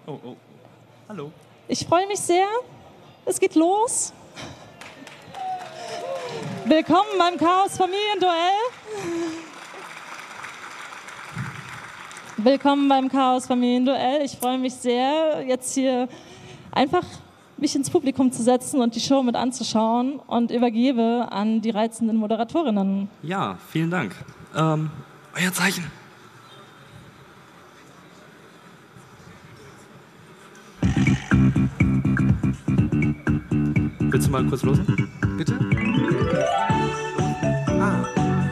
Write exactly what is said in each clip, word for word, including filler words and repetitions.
Oh, oh. Hallo. Ich freue mich sehr. Es geht los. Willkommen beim Chaos Familienduell. Willkommen beim Chaos Familienduell. Ich freue mich sehr, jetzt hier einfach mich ins Publikum zu setzen und die Show mit anzuschauen und übergebe an die reizenden Moderatorinnen. Ja, vielen Dank. Ähm, euer Zeichen. Willst du mal kurz losen? Bitte? Ah.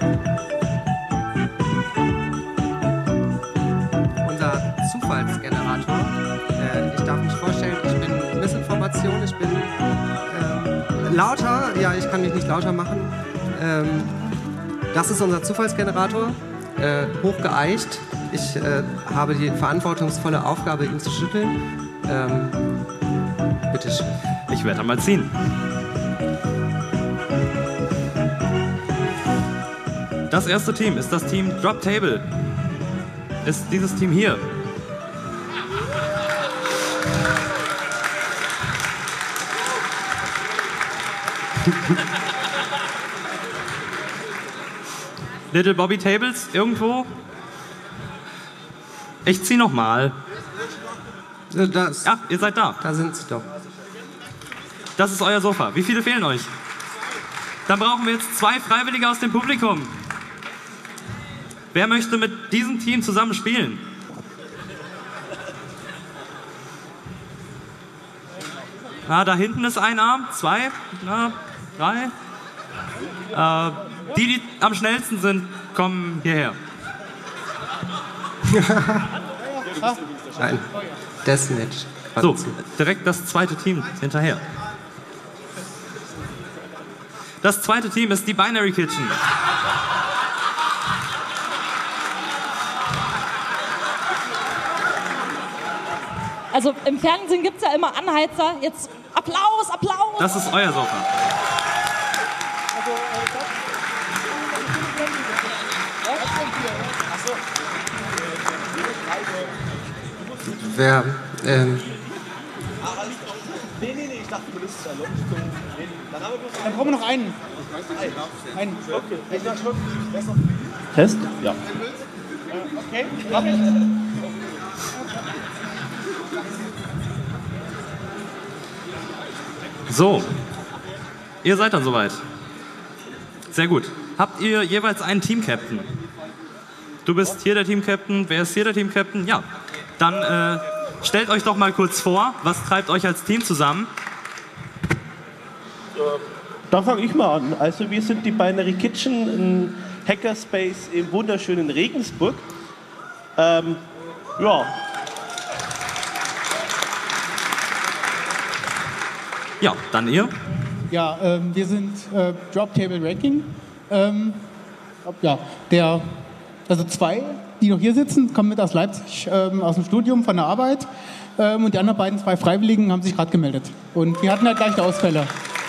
Unser Zufallsgenerator. Äh, ich darf mich vorstellen, ich bin Missinformation, ich bin ähm, lauter. Ja, ich kann mich nicht lauter machen. Ähm, das ist unser Zufallsgenerator, äh, hochgeeicht. Ich äh, habe die verantwortungsvolle Aufgabe, ihn zu schütteln. Ähm, bitte schön. Ich werde einmal ziehen. Das erste Team ist das Team Drop Table. Ist dieses Team hier. Little Bobby Tables irgendwo? Ich zieh noch mal. Das, Ja, ihr seid da. Da sind sie doch. Das ist euer Sofa. Wie viele fehlen euch? Dann brauchen wir jetzt zwei Freiwillige aus dem Publikum. Wer möchte mit diesem Team zusammen spielen? Ah, da hinten ist ein Arm, zwei, na, drei. Äh, die, die am schnellsten sind, kommen hierher. Nein. Deathmatch. So, direkt das zweite Team hinterher. Das zweite Team ist die Binary Kitchen. Also im Fernsehen gibt es ja immer Anheizer. Jetzt Applaus, Applaus. Das ist euer Sofa. Wer, ähm... Nee, nee, nee, ich dachte, du bist da. Dann brauchen wir noch einen. Einen. Okay. Ich dachte schon. Test? Ja. Okay. So, ihr seid dann soweit. Sehr gut. Habt ihr jeweils einen Team-Captain? Du bist hier der Team-Captain, wer ist hier der Team-Captain? Ja. Dann äh, stellt euch doch mal kurz vor, was treibt euch als Team zusammen? Da fange ich mal an. Also wir sind die Binary Kitchen, ein Hackerspace im wunderschönen Regensburg. Ähm, ja. Ja, dann ihr. Ja, ähm, wir sind äh, Drop Table Ranking. Ähm, ja, der, also zwei, die noch hier sitzen, kommen mit aus Leipzig, ähm, aus dem Studium von der Arbeit. Ähm, und die anderen beiden, zwei Freiwilligen, haben sich gerade gemeldet. Und wir hatten halt gleich Ausfälle.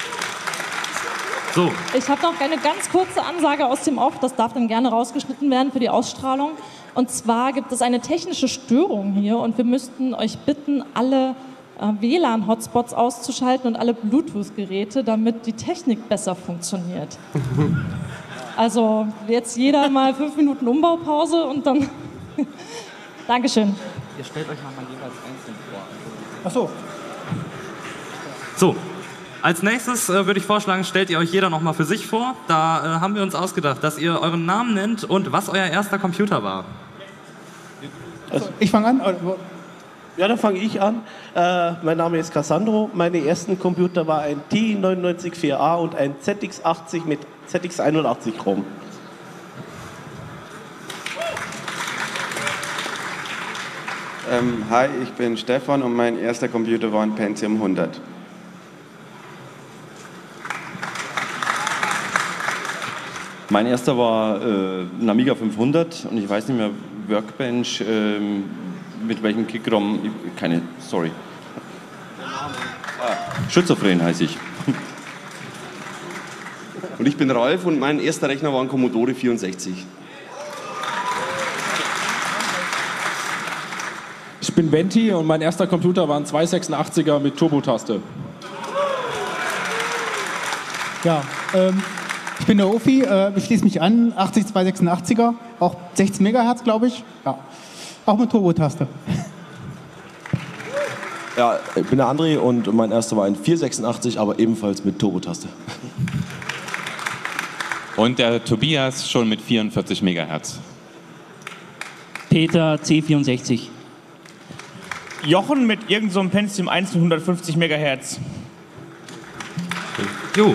So. Ich habe noch eine ganz kurze Ansage aus dem Off, das darf dann gerne rausgeschnitten werden für die Ausstrahlung. Und zwar gibt es eine technische Störung hier und wir müssten euch bitten, alle äh, W L A N-Hotspots auszuschalten und alle Bluetooth-Geräte, damit die Technik besser funktioniert. Also jetzt jeder mal fünf Minuten Umbaupause und dann... Dankeschön. Ihr stellt euch nochmal jeweils einzeln vor. Ach so. So. Als nächstes äh, würde ich vorschlagen, stellt ihr euch jeder nochmal für sich vor. Da äh, haben wir uns ausgedacht, dass ihr euren Namen nennt und was euer erster Computer war. Also, ich fange an. Ja, dann fange ich an. Äh, mein Name ist Cassandro. Meine ersten Computer war ein T I neunundneunzig vier A und ein Z X achtzig mit Z X einundachtzig ROM. Ähm, hi, ich bin Stefan und mein erster Computer war ein Pentium hundert. Mein erster war äh, ein Amiga fünfhundert und ich weiß nicht mehr, Workbench, ähm, mit welchem Kickrom, keine, sorry. Ah, Schizophren heiße ich. Und ich bin Ralf und mein erster Rechner war ein Commodore vierundsechzig. Ich bin Venti und mein erster Computer war ein zweihundertsechsundachtziger mit Turbotaste. Ja, ähm, ich bin der Ofi, äh, ich schließe mich an, achtzig zweihundertsechsundachtziger, auch sechzehn Megahertz, glaube ich. Ja, auch mit Turbotaste. Ja, ich bin der André und mein erster war ein vierhundertsechsundachtzig, aber ebenfalls mit Turbotaste. Und der Tobias schon mit vierundvierzig Megahertz. Peter C vierundsechzig. Jochen mit irgendeinem so Pentium eins mit hundertfünfzig Megahertz. Jo.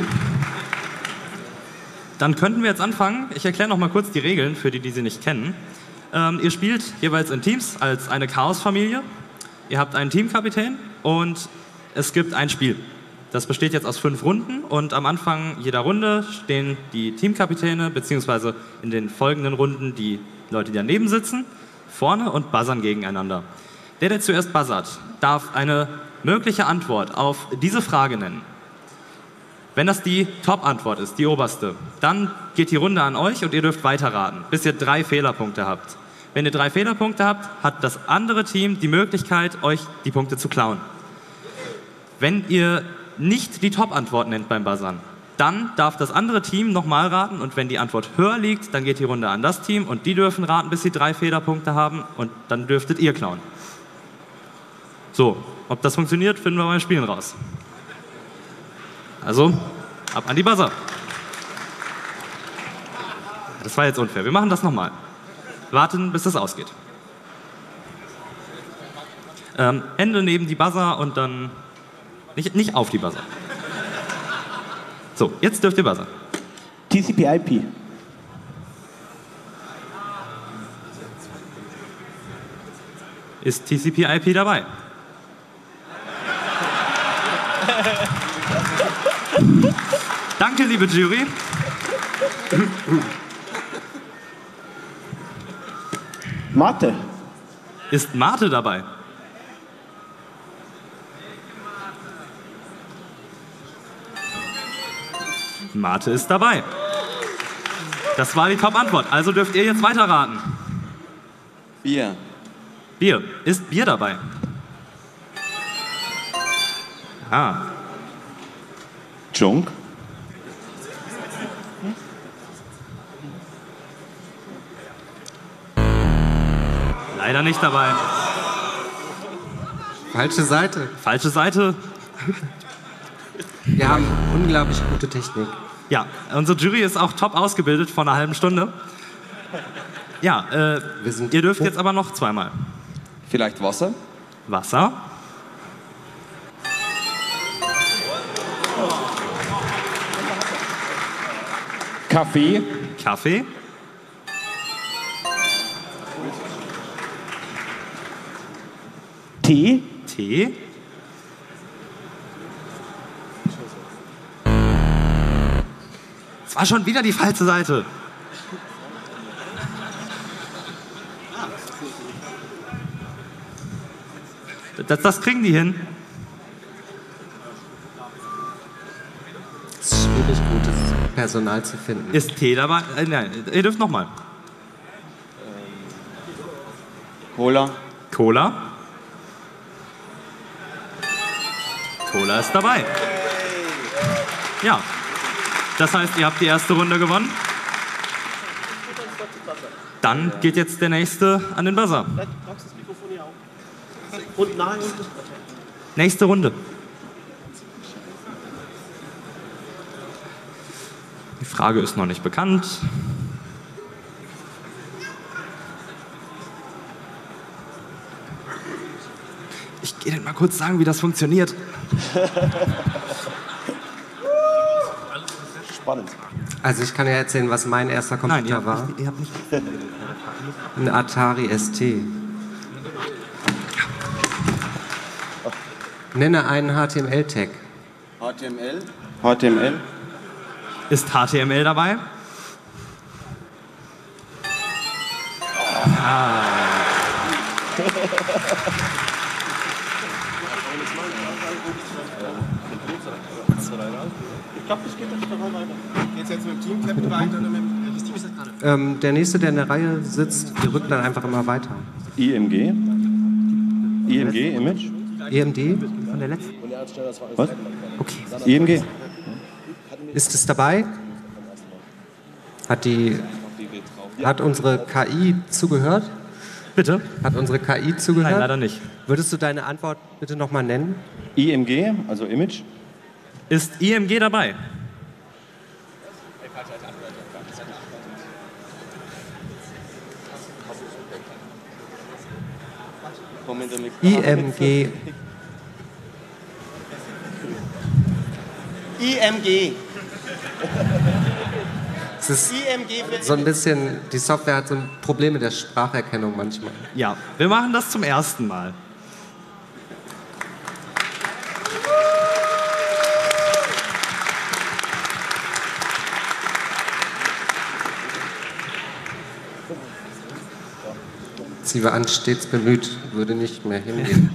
Dann könnten wir jetzt anfangen. Ich erkläre noch mal kurz die Regeln für die, die sie nicht kennen. Ähm, ihr spielt jeweils in Teams als eine Chaos-Familie. Ihr habt einen Teamkapitän und es gibt ein Spiel. Das besteht jetzt aus fünf Runden und am Anfang jeder Runde stehen die Teamkapitäne beziehungsweise in den folgenden Runden die Leute, die daneben sitzen, vorne und buzzern gegeneinander. Der, der zuerst buzzert, darf eine mögliche Antwort auf diese Frage nennen. Wenn das die Top-Antwort ist, die oberste, dann geht die Runde an euch und ihr dürft weiterraten, bis ihr drei Fehlerpunkte habt. Wenn ihr drei Fehlerpunkte habt, hat das andere Team die Möglichkeit, euch die Punkte zu klauen. Wenn ihr nicht die Top-Antwort nennt beim Buzzern, dann darf das andere Team nochmal raten und wenn die Antwort höher liegt, dann geht die Runde an das Team und die dürfen raten, bis sie drei Fehlerpunkte haben und dann dürftet ihr klauen. So, ob das funktioniert, finden wir beim Spielen raus. Also, ab an die Buzzer. Das war jetzt unfair. Wir machen das nochmal. Warten, bis es ausgeht. Ähm, Hände neben die Buzzer und dann nicht, nicht auf die Buzzer. So, jetzt dürft ihr buzzern. T C P I P. Ist T C P I P dabei? Danke, liebe Jury. Mate. Ist Mate dabei? Mate ist dabei. Das war die Top-Antwort. Also dürft ihr jetzt weiterraten. Bier. Bier. Ist Bier dabei? Ah. Junk. Leider nicht dabei. Falsche Seite. Falsche Seite. Wir haben unglaublich gute Technik. Ja, unsere Jury ist auch top ausgebildet vor einer halben Stunde. Ja, äh, ihr dürft jetzt aber noch zweimal. Vielleicht Wasser? Wasser. Kaffee. Kaffee. Tee. Tee. Es war schon wieder die falsche Seite. Das, das kriegen die hin. Es ist schwierig, gutes Personal zu finden. Ist Tee dabei? Äh, nein, ihr dürft nochmal. Cola. Cola. Cola ist dabei. Ja. Das heißt, ihr habt die erste Runde gewonnen. Dann geht jetzt der nächste an den Buzzer. Und nein. Nächste Runde. Die Frage ist noch nicht bekannt. Ich gehe Ihnen mal kurz sagen, wie das funktioniert. Spannend. Also ich kann ja erzählen, was mein erster Computer Nein, ihr habt war. nicht, ihr habt nicht. Ein Atari S T. Nenne einen H T M L-Tag. H T M L. H T M L. Ist H T M L dabei? Ah. Ich glaube, das geht jetzt dabei weiter. Geht es jetzt mit dem Team-Captain weiter oder mit dem... Welches Team ist das gerade? Ähm, der nächste, der in der Reihe sitzt, die rückt dann einfach immer weiter. I M G. I M G, Image. E M D? Von der letzten. Was? Okay. I M G. Ist es dabei? Hat die... Hat unsere K I zugehört? Bitte? Hat unsere K I zugehört? Nein, leider nicht. Würdest du deine Antwort bitte nochmal nennen? I M G, also Image. Ist I M G dabei? I M G. I M G. Es ist I M G für so ein bisschen, die Software hat so ein Problem mit der Spracherkennung manchmal. Ja, wir machen das zum ersten Mal. Sie war an stets bemüht, würde nicht mehr hingehen.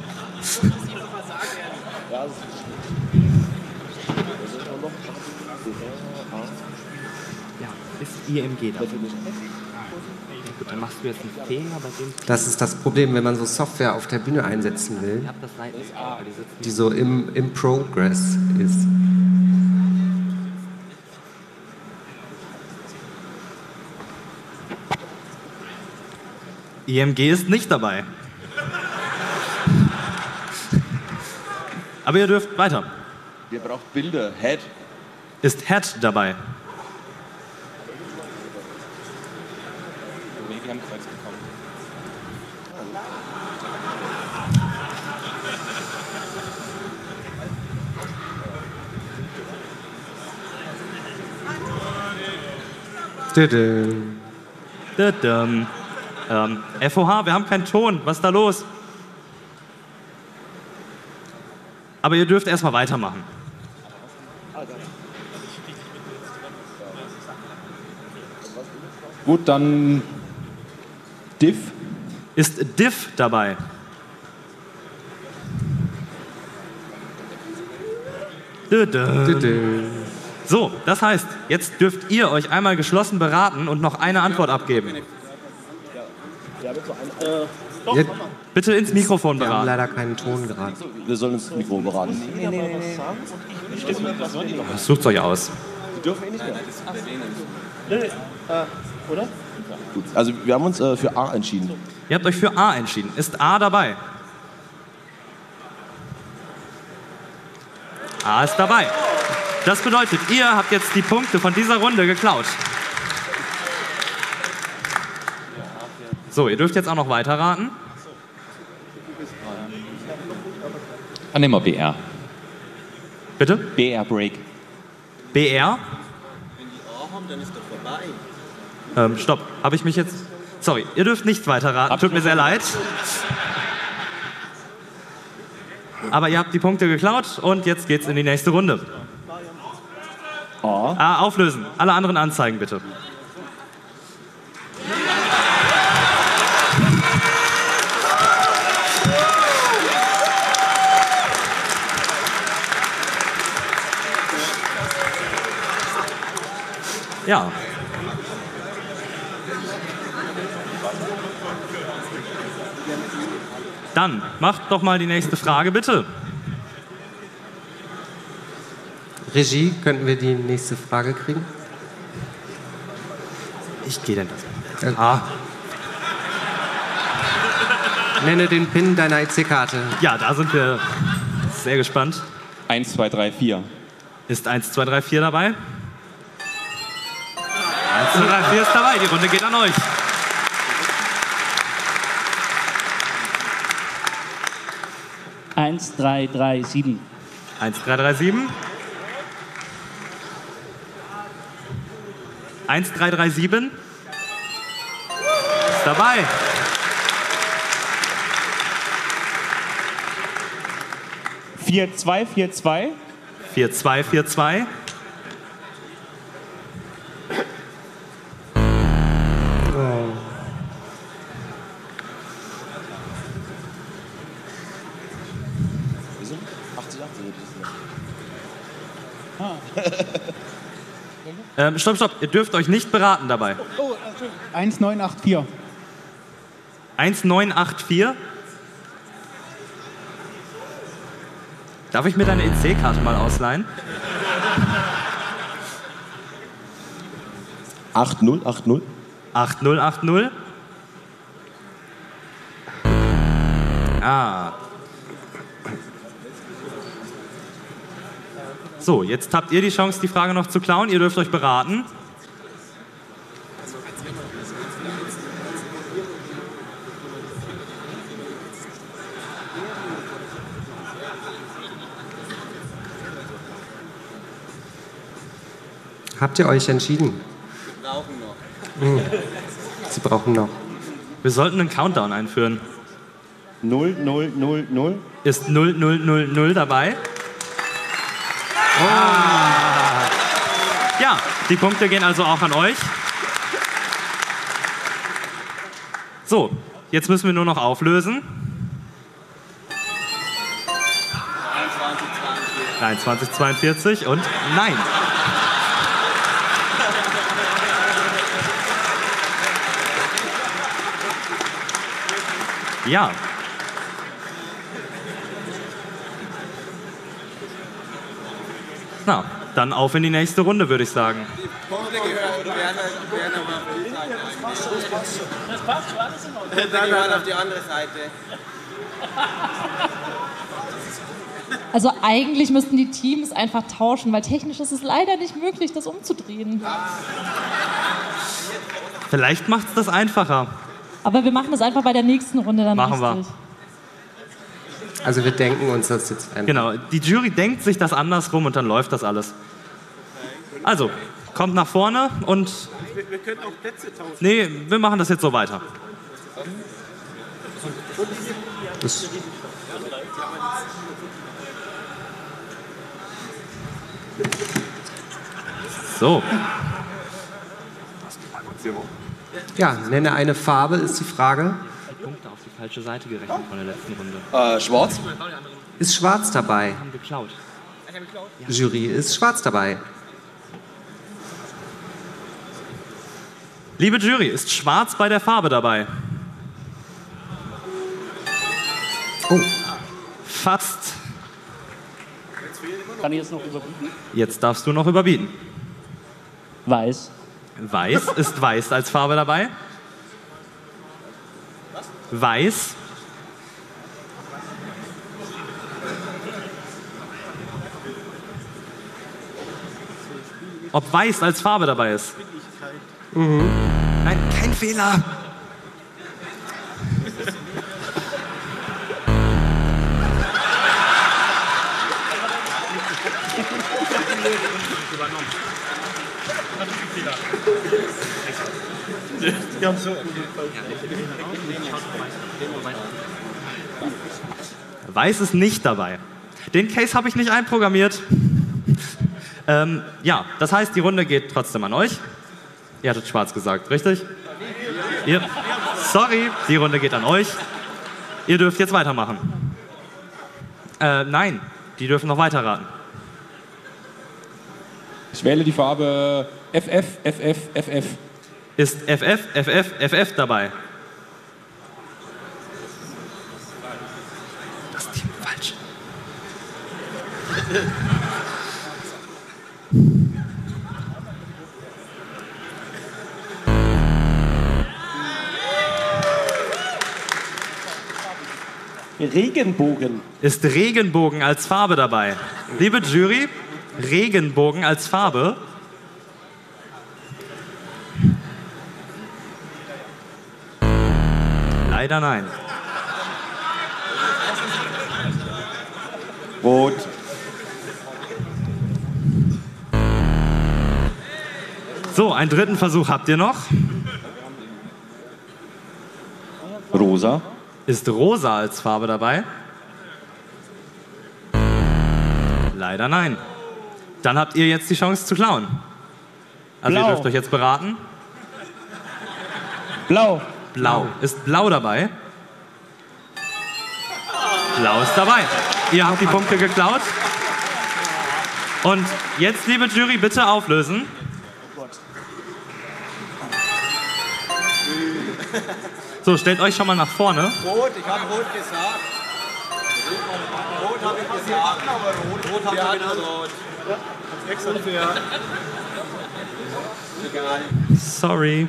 Ja, ist I M G da. Gut, dann machst du jetzt einen Fehler bei dem. Das ist das Problem, wenn man so Software auf der Bühne einsetzen will, Ich hab das Seiten, aber die sitzen die so im, im Progress ist. I M G ist nicht dabei. Aber ihr dürft weiter. Ihr braucht Bilder. Head. Ist Head dabei? Nee, die haben Kreuz bekommen. Tüdüm. Tüdüm. Ähm, F O H, wir haben keinen Ton. Was ist da los? Aber ihr dürft erstmal weitermachen. Gut, dann Diff. Ist Diff dabei? Tüdüm. Tüdüm. So, das heißt, jetzt dürft ihr euch einmal geschlossen beraten und noch eine Antwort abgeben. Ja, Bitte ins Mikrofon wir haben beraten. leider keinen Ton gerade. Wir sollen ins Mikro beraten. Nee, nee, nee, nee. Sucht euch aus. Die dürfen eh nicht mehr. Nee, nee. Äh, oder? Gut. Also wir haben uns äh, für A entschieden. Ihr habt euch für A entschieden. Ist A dabei? A ist dabei. Das bedeutet, ihr habt jetzt die Punkte von dieser Runde geklaut. So, ihr dürft jetzt auch noch weiter raten. Dann nehmen wir B R. Bitte? B R Break. B R? Wenn die A haben, dann ist doch vorbei. Ähm, stopp. Habe ich mich jetzt... Sorry, ihr dürft nicht weiter raten. Tut mir sehr leid. Aber ihr habt die Punkte geklaut und jetzt geht's in die nächste Runde. A. Ah, auflösen. Alle anderen anzeigen, bitte. Ja. Dann macht doch mal die nächste Frage, bitte. Regie, könnten wir die nächste Frage kriegen? Ich gehe denn das. Ah. Nenne den PIN deiner E C-Karte. Ja, da sind wir sehr gespannt. eins, zwei, drei, vier. Ist eins, zwei, drei, vier dabei? eins, zwei, drei, vier ist dabei. Die Runde geht an euch. eins, drei, drei, sieben. eins, drei, drei, sieben. eins, drei, drei, sieben. Ist dabei. vier, zwei, vier, zwei. vier, zwei, vier, zwei. Ähm, stopp, stopp. Ihr dürft euch nicht beraten dabei. eins neun acht vier. eins, neun, acht, vier. Darf ich mir deine E C-Karte mal ausleihen? acht null acht null. acht null acht null. Ah. So, jetzt habt ihr die Chance, die Frage noch zu klauen. Ihr dürft euch beraten. Habt ihr euch entschieden? Wir brauchen noch. Hm. Sie brauchen noch. Wir sollten einen Countdown einführen. null null null null. Ist null null null null dabei? Ah. Ja, die Punkte gehen also auch an euch. So, jetzt müssen wir nur noch auflösen. dreiundzwanzig zweiundvierzig und nein. Ja. Na, dann auf in die nächste Runde, würde ich sagen. Punkte gehören, werden, werden aber auf die Seite eigentlich. Das passt, war alles in Ordnung. Punkte gehören auf die andere Seite. Also eigentlich müssten die Teams einfach tauschen, weil technisch ist es leider nicht möglich, das umzudrehen. Vielleicht macht es das einfacher. Aber wir machen das einfach bei der nächsten Runde dann Machen wir. richtig. Also wir denken uns das jetzt einfach. Genau, die Jury denkt sich das andersrum und dann läuft das alles. Also, kommt nach vorne und... Wir, wir können auch Plätze tauschen. Nee, wir machen das jetzt so weiter. Das So. Ja, nenne eine Farbe, ist die Frage. Punkte auf die falsche Seite gerechnet von der letzten Runde. Äh, schwarz? Ist schwarz dabei? Haben geklaut. Jury ist schwarz dabei. Liebe Jury, ist schwarz bei der Farbe dabei? Oh. Fast. Kann ich jetzt noch überbieten? Jetzt darfst du noch überbieten. Weiß. Weiß. Ist weiß als Farbe dabei? Weiß. Ob weiß als Farbe dabei ist? Mhm. Nein, kein Fehler. Die haben so Weiß ist nicht dabei. Den Case habe ich nicht einprogrammiert. ähm, ja, das heißt, die Runde geht trotzdem an euch. Ihr hattet schwarz gesagt, richtig? Ihr, sorry, die Runde geht an euch. Ihr dürft jetzt weitermachen. Äh, nein, die dürfen noch weiterraten. Ich wähle die Farbe F F, F F, F F. Ist F F, F F, F F dabei? Das Team falsch. Regenbogen. Ist Regenbogen als Farbe dabei? Liebe Jury, Regenbogen als Farbe? Leider nein. Rot. So, einen dritten Versuch habt ihr noch. Rosa. Ist rosa als Farbe dabei? Leider nein. Dann habt ihr jetzt die Chance zu klauen. Also Blau. ihr dürft euch jetzt beraten. Blau. Blau. Ist blau dabei? Blau ist dabei. Ihr habt die Punkte geklaut. Und jetzt, liebe Jury, bitte auflösen. So, stellt euch schon mal nach vorne. Rot, ich habe rot gesagt. Rot Rot habe ich gesagt. Rot, rot habe ich gesagt. Rot. Ja, extra fair. Egal. Sorry.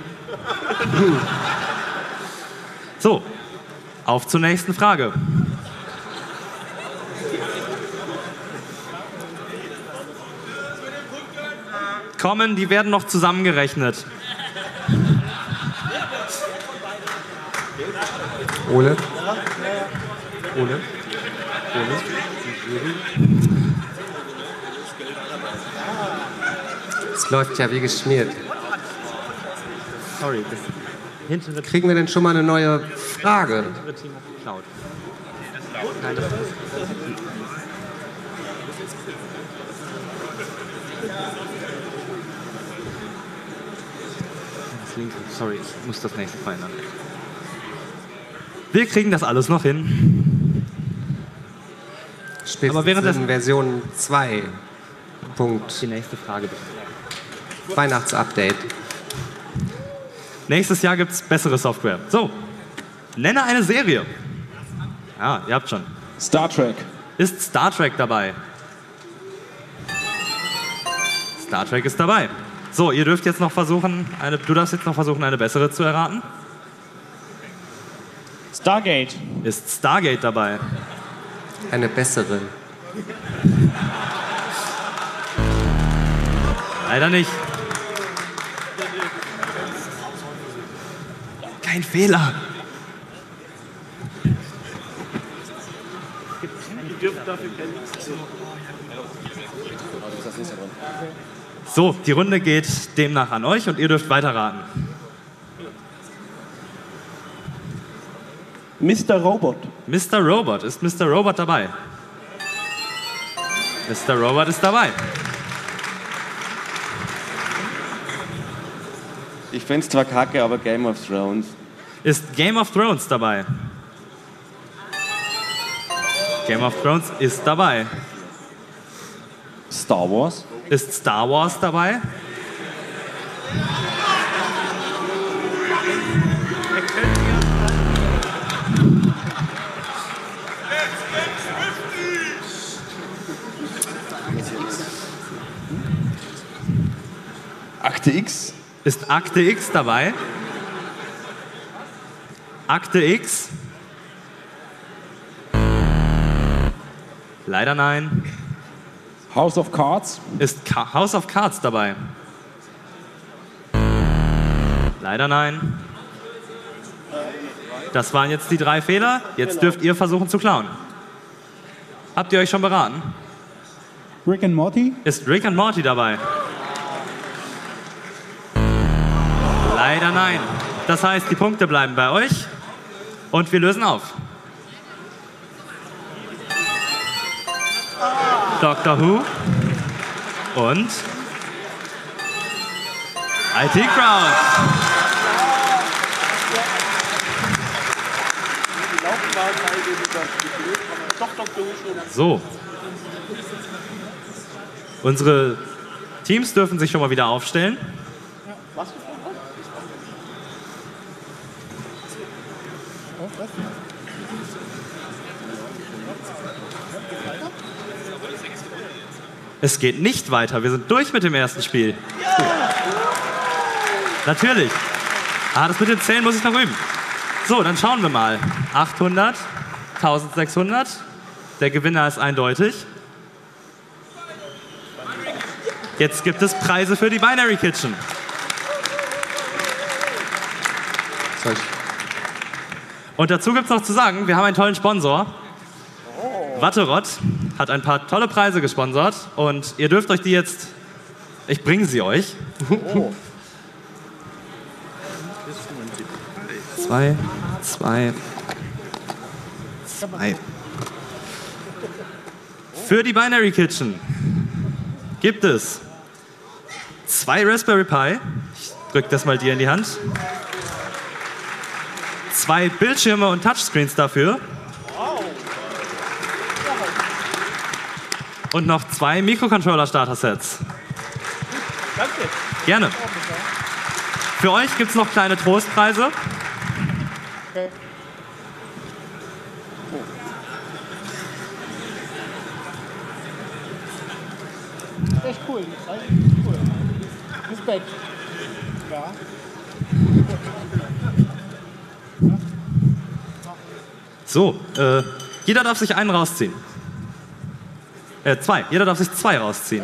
So, auf zur nächsten Frage. Kommen, die werden noch zusammengerechnet. Ole? Ole? Ole? Es läuft ja wie geschmiert. Sorry, das hintere Kriegen wir denn schon mal eine neue Frage? hintere Team hat geklaut. Nein, das ist das linke. Sorry, ich muss das nächste verändern. Wir kriegen das alles noch hin. Aber währenddessen Version zwei. Punkt. Die nächste Frage bitte. Weihnachtsupdate. Nächstes Jahr gibt es bessere Software. So, nenne eine Serie. Ja, ihr habt schon. Star Trek. Ist Star Trek dabei? Star Trek ist dabei. So, ihr dürft jetzt noch versuchen, eine, du darfst jetzt noch versuchen, eine bessere zu erraten. Stargate. Ist Stargate dabei? Eine bessere. Leider nicht. Kein Fehler. So, die Runde geht demnach an euch und ihr dürft weiterraten. Mister Robot. Mister Robot. Ist Mister Robot dabei? Mister Robot ist dabei. Ich finde es zwar kacke, aber Game of Thrones. Ist Game of Thrones dabei? Game of Thrones ist dabei. Star Wars? Ist Star Wars dabei? Akte X? Ist Akte X dabei? Akte X? Leider nein. House of Cards? Ist Ka House of Cards dabei? Leider nein. Das waren jetzt die drei Fehler. Jetzt dürft ihr versuchen zu klauen. Habt ihr euch schon beraten? Rick and Morty? Ist Rick and Morty dabei? Leider nein. Das heißt, die Punkte bleiben bei euch und wir lösen auf. Doctor Who und I T Crowd. So. Unsere Teams dürfen sich schon mal wieder aufstellen. Es geht nicht weiter. Wir sind durch mit dem ersten Spiel. Natürlich. Ah, das mit dem Zählen muss ich noch üben. So, dann schauen wir mal. achthundert, eintausendsechshundert. Der Gewinner ist eindeutig. Jetzt gibt es Preise für die Binary Kitchen. Und dazu gibt es noch zu sagen, wir haben einen tollen Sponsor. Watterott hat ein paar tolle Preise gesponsert und ihr dürft euch die jetzt, ich bringe sie euch. Oh. Zwei, zwei, zwei. Für die Binary Kitchen gibt es zwei Raspberry Pi. Ich drücke das mal dir in die Hand. Zwei Bildschirme und Touchscreens dafür. Und noch zwei Mikrocontroller-Starter-Sets. Danke. Gerne. Für euch gibt es noch kleine Trostpreise. Okay. echt cool. cool. Respekt. Ja. So, äh, jeder darf sich einen rausziehen. Äh, zwei. Jeder darf sich zwei rausziehen.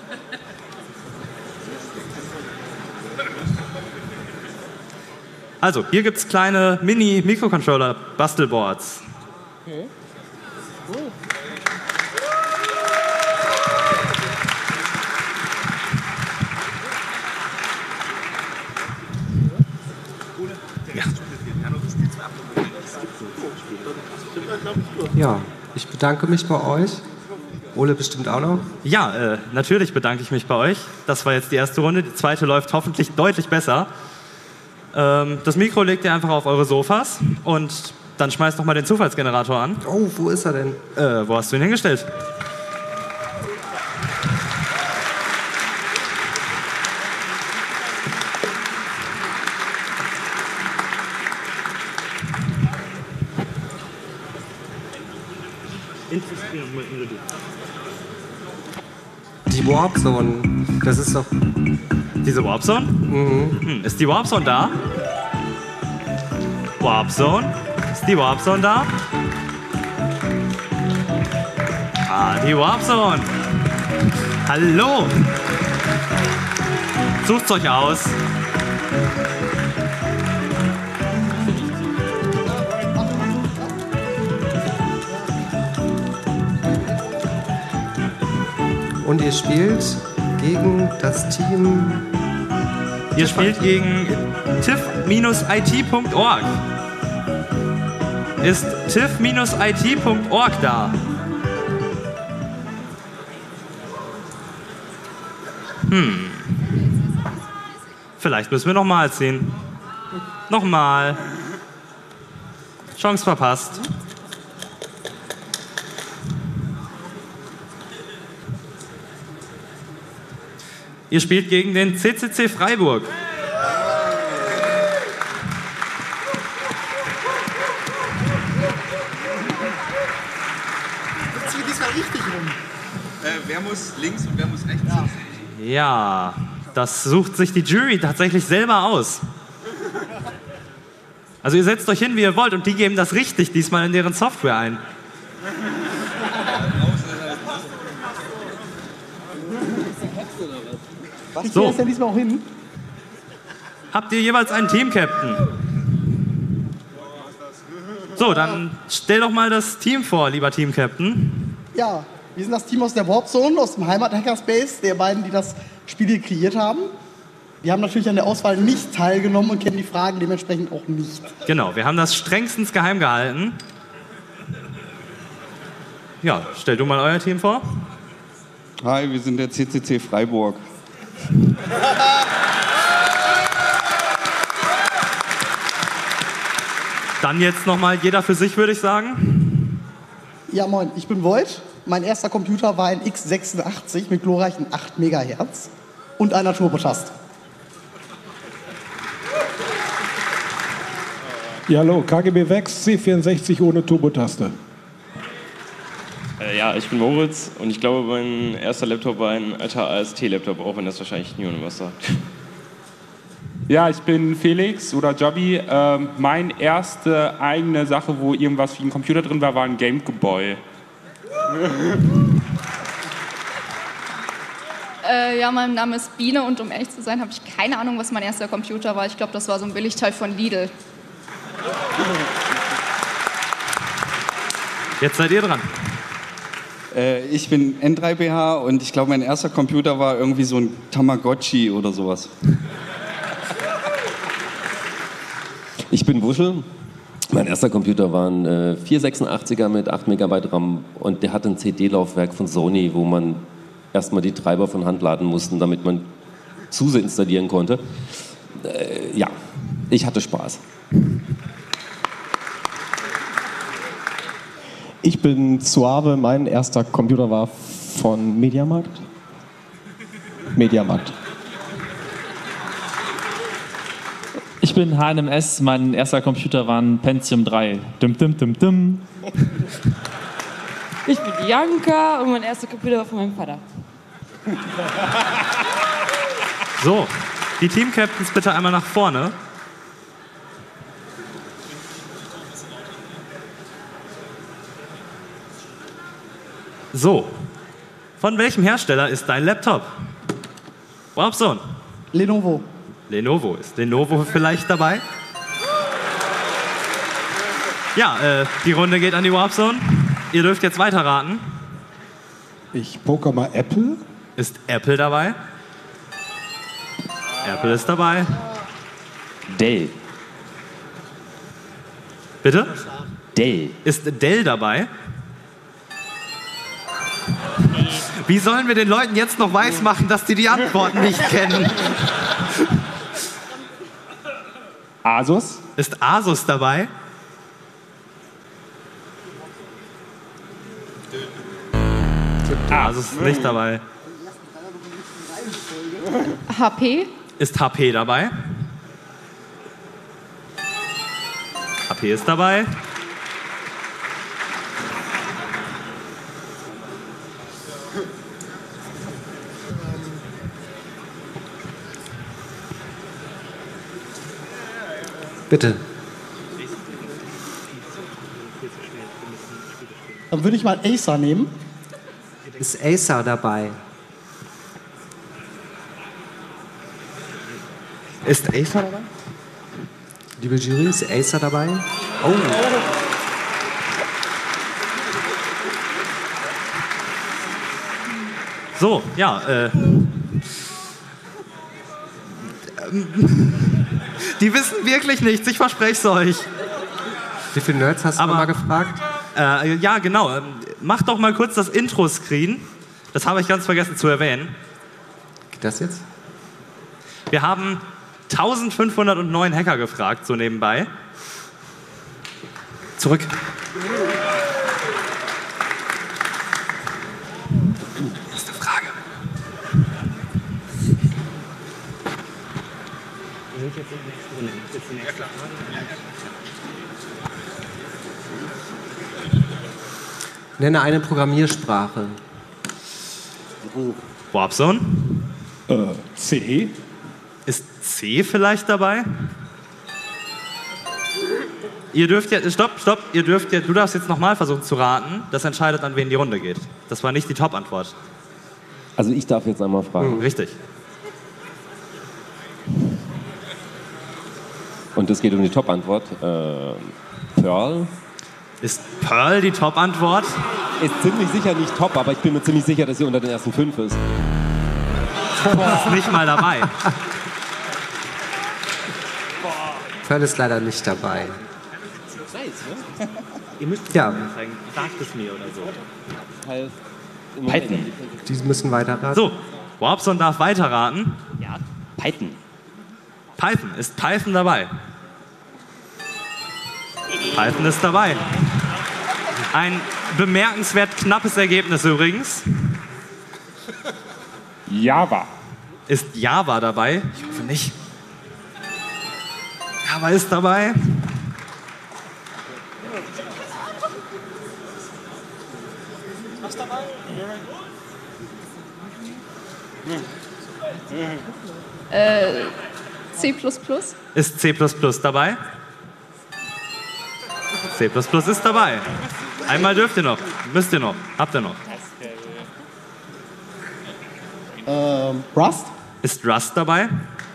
Also, hier gibt es kleine Mini-Mikrocontroller-Bastelboards. Okay. Cool. Ja, ich bedanke mich bei euch. Ole bestimmt auch noch. Ja, äh, natürlich bedanke ich mich bei euch. Das war jetzt die erste Runde. Die zweite läuft hoffentlich deutlich besser. Ähm, das Mikro legt ihr einfach auf eure Sofas und dann schmeißt noch mal den Zufallsgenerator an. Oh, wo ist er denn? Äh, wo hast du ihn hingestellt? Die Warp Zone, das ist doch... Diese Warp Zone? Mhm. Hm, ist die Warp Zone da? Warp Zone? Ist die Warp Zone da? Ah, die Warp Zone. Hallo. Sucht's euch aus. Und ihr spielt gegen das Team... Ihr spielt gegen tiff I T Punkt org. Ist tiff I T Punkt org da? Hm. Vielleicht müssen wir nochmal ziehen. Nochmal. Chance verpasst. Ihr spielt gegen den C C C Freiburg. Jetzt wird diesmal richtig rum. Äh, wer muss links und wer muss rechts sitzen? Ja, das sucht sich die Jury tatsächlich selber aus. Also ihr setzt euch hin, wie ihr wollt, und die geben das richtig diesmal in deren Software ein. Was? Ich So. gehe jetzt ja diesmal auch hin. Habt ihr jeweils einen Team-Captain? So, dann stell doch mal das Team vor, lieber Team-Captain. Ja, wir sind das Team aus der Warp Zone, aus dem Heimat-Hackerspace, der beiden, die das Spiel hier kreiert haben. Wir haben natürlich an der Auswahl nicht teilgenommen und kennen die Fragen dementsprechend auch nicht. Genau, wir haben das strengstens geheim gehalten. Ja, stell du mal euer Team vor. Hi, wir sind der C C C Freiburg. Dann jetzt nochmal jeder für sich, würde ich sagen. Ja, moin, ich bin Void. Mein erster Computer war ein X sechsundachtzig mit glorreichen acht Megahertz und einer Turbotaste. Ja, hallo, K G B Vex C vierundsechzig ohne Turbotaste. Äh, ja, ich bin Moritz und ich glaube, mein erster Laptop war ein alter A S T-Laptop, auch wenn das wahrscheinlich niemandem was sagt. Ja, ich bin Felix oder Jobby. Ähm, meine erste eigene Sache, wo irgendwas wie ein Computer drin war, war ein Gameboy. Äh, ja, mein Name ist Biene und um ehrlich zu sein, habe ich keine Ahnung, was mein erster Computer war. Ich glaube, das war so ein Billigteil von Lidl. Jetzt seid ihr dran. Äh, ich bin N drei B H und ich glaube, mein erster Computer war irgendwie so ein Tamagotchi oder sowas. Ich bin Wuschel. Mein erster Computer war ein äh, vierhundertsechsundachtziger mit acht Megabyte RAM und der hatte ein C D-Laufwerk von Sony, wo man erstmal die Treiber von Hand laden musste, damit man SUSE installieren konnte. Äh, ja, ich hatte Spaß. Ich bin Suave, mein erster Computer war von Mediamarkt. Mediamarkt. Ich bin H N M S, mein erster Computer war ein Pentium drei. Dim, dim, dim, dim. Ich bin Bianca und mein erster Computer war von meinem Vater. So, die Team-Captains bitte einmal nach vorne. So, von welchem Hersteller ist dein Laptop? Warpzone. Lenovo. Lenovo. Ist Lenovo vielleicht dabei? Ja, äh, die Runde geht an die Warpzone. Ihr dürft jetzt weiterraten. Ich poker mal Apple. Ist Apple dabei? Apple ist dabei. Dell. Bitte? Dell. Ist Dell dabei? Wie sollen wir den Leuten jetzt noch weismachen, dass die die Antworten nicht kennen? Asus. Ist Asus dabei? Asus ist nicht dabei. H P. Ist H P dabei? H P ist dabei. Bitte. Dann würde ich mal Acer nehmen. Ist Acer dabei? Ist Acer dabei? Liebe Jury, ist Acer dabei? Oh. So, ja, äh. Die wissen wirklich nichts, ich verspreche es euch. Wie viele Nerds hast du Aber, mal gefragt? Äh, ja, genau. Ähm, Mach doch mal kurz das Intro-Screen. Das habe ich ganz vergessen zu erwähnen. Geht das jetzt? Wir haben eintausendfünfhundertneun Hacker gefragt, so nebenbei. Zurück. Erste Frage. Nenne eine Programmiersprache. Warpzone? Äh, C. Ist C vielleicht dabei? Ihr dürft ja, stopp, stopp, ihr dürft ja, du darfst jetzt nochmal versuchen zu raten. Das entscheidet, an wen die Runde geht. Das war nicht die Top-Antwort. Also ich darf jetzt einmal fragen. Mhm, richtig. Und es geht um die Top-Antwort. Äh, Perl. Ist Perl die Top-Antwort? Ist ziemlich sicher nicht top, aber ich bin mir ziemlich sicher, dass sie unter den ersten fünf ist. Ist nicht mal dabei. Perl ist leider nicht dabei. Ihr müsst es Ja. mir zeigen. Sagt es mir oder so. Python. Die müssen weiterraten. So, Warpzone darf weiterraten. Ja, Python. Python. Ist Python dabei? Python ist dabei. Ein bemerkenswert knappes Ergebnis übrigens. Java. Ist Java dabei? Ich hoffe nicht. Java ist dabei. Was dabei? Äh, C plus plus. Ist C plus plus dabei? C plus plus ist dabei. Einmal dürft ihr noch. Müsst ihr noch. Habt ihr noch. Ähm, Rust? Ist Rust dabei?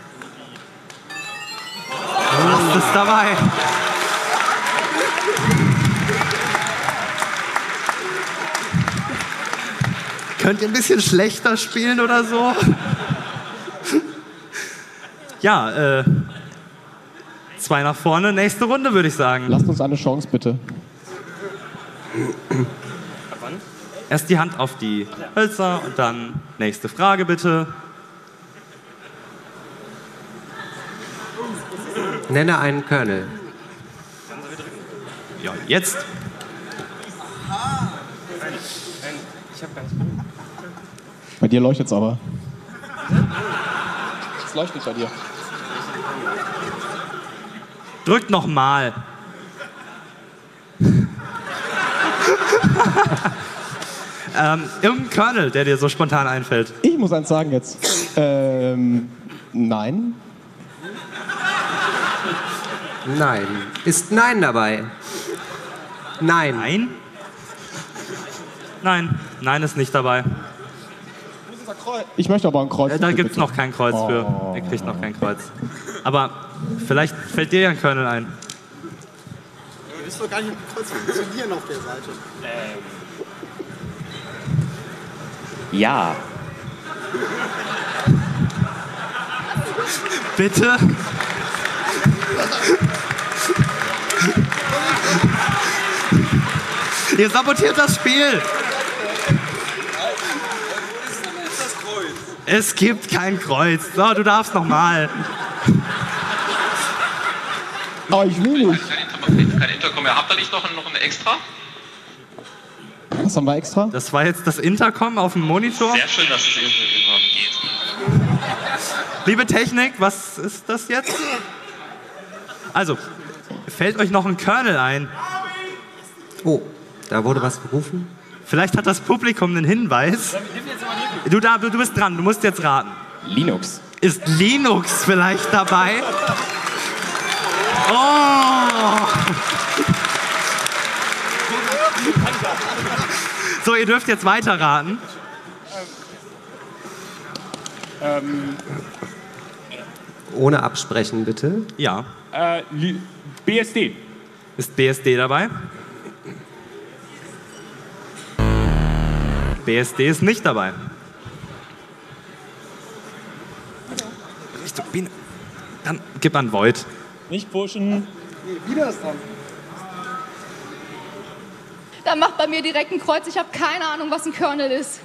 Rust ist dabei. Könnt ihr ein bisschen schlechter spielen oder so? Ja, äh, zwei nach vorne, nächste Runde würde ich sagen. Lasst uns eine Chance bitte. Erst die Hand auf die Hölzer und dann nächste Frage bitte. Nenne einen Kernel. Ja, jetzt. Bei dir leuchtet es aber. Es leuchtet bei dir. Drückt noch mal. Ähm, irgendein Kernel, der dir so spontan einfällt. Ich muss eins sagen jetzt. Ähm, nein. Nein. Ist Nein dabei? Nein. Nein? Nein, Nein ist nicht dabei. Ich möchte aber ein Kreuz. Äh, da bitte, gibt es bitte. noch kein Kreuz für. Oh. Er kriegt noch kein Kreuz. Aber vielleicht fällt dir ja ein Kernel ein. Wir wissen doch gar nicht, wie Kreuz funktionieren auf der Seite. Ähm. Ja. Bitte? Ihr sabotiert das Spiel. Es gibt kein Kreuz. So, du darfst noch mal. Oh, ich will nicht. Kein Intercom mehr. Habt ihr nicht noch ein, noch ein extra? Was haben wir extra? Das war jetzt das Intercom auf dem Monitor. Sehr schön, dass es irgendwann geht. Liebe Technik, was ist das jetzt? Also, fällt euch noch ein Kernel ein? Oh, da wurde was gerufen. Vielleicht hat das Publikum einen Hinweis. Du, da, du bist dran, du musst jetzt raten. Linux. Ist Linux vielleicht dabei? Oh! So, ihr dürft jetzt weiterraten. Ähm, Ohne absprechen, bitte. Ja. äh, Li- B S D. Ist B S D dabei? B S D ist nicht dabei. Richtung Biene. Dann gib an Void. Nicht pushen. Nee, wieder ist dran. Dann macht bei mir direkt ein Kreuz. Ich habe keine Ahnung, was ein Kernel ist.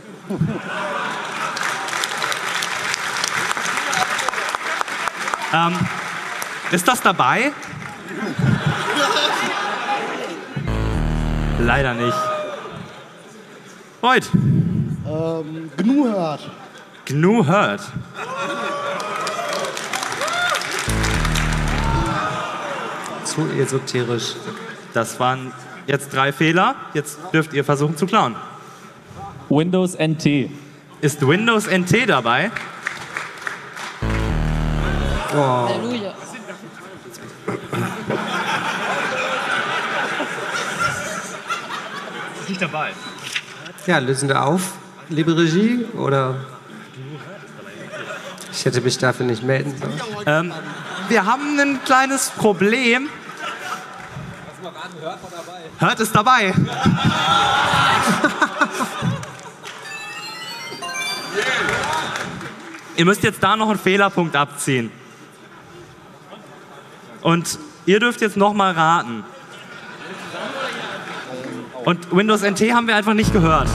Ähm, ist das dabei? Leider nicht. Void. Ähm, G N U hört. G N U hört. Zu esoterisch. Das waren jetzt drei Fehler. Jetzt dürft ihr versuchen zu klauen. Windows N T. Ist Windows N T dabei? Oh. Halleluja. Ist nicht dabei. Ja, lösen wir auf, liebe Regie, oder? Ich hätte mich dafür nicht melden sollen. Ähm, wir haben ein kleines Problem. Hört ist dabei. Ihr müsst jetzt da noch einen Fehlerpunkt abziehen. Und ihr dürft jetzt noch mal raten. Und Windows N T haben wir einfach nicht gehört.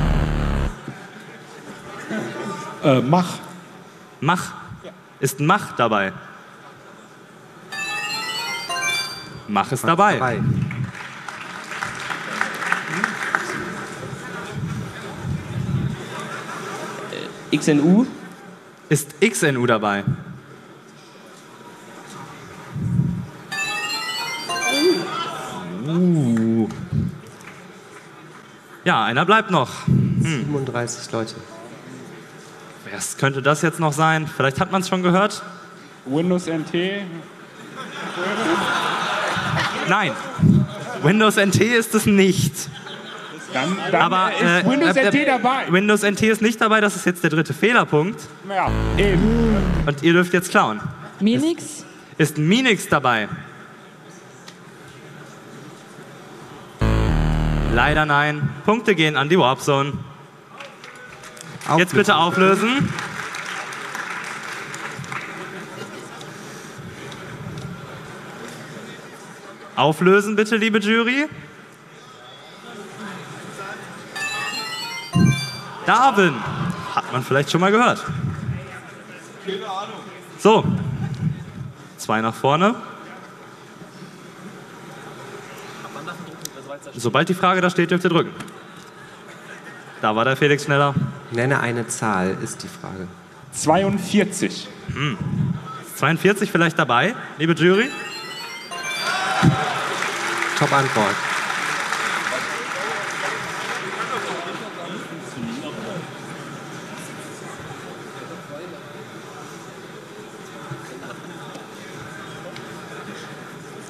Äh, Mach. Mach. Ist Mach dabei? Mach ist dabei. dabei. X N U. Ist X N U dabei? Uh. Ja, einer bleibt noch. Hm. siebenunddreißig Leute. Was könnte das jetzt noch sein? Vielleicht hat man es schon gehört? Windows N T. Nein. Windows N T ist es nicht. Dann, dann Aber ist äh, Windows äh, N T äh, dabei. Windows N T ist nicht dabei, das ist jetzt der dritte Fehlerpunkt. Ja, eben. Und ihr dürft jetzt klauen. Minix? Ist Minix dabei? Leider nein. Punkte gehen an die Warp Zone. Jetzt bitte auflösen. Auflösen bitte, liebe Jury. Darwin. Hat man vielleicht schon mal gehört. So. Zwei nach vorne. Sobald die Frage da steht, dürft ihr drücken. Da war der Felix schneller. Nenne eine Zahl, ist die Frage. zweiundvierzig. Hm. Ist zweiundvierzig vielleicht dabei, liebe Jury? Top Antwort.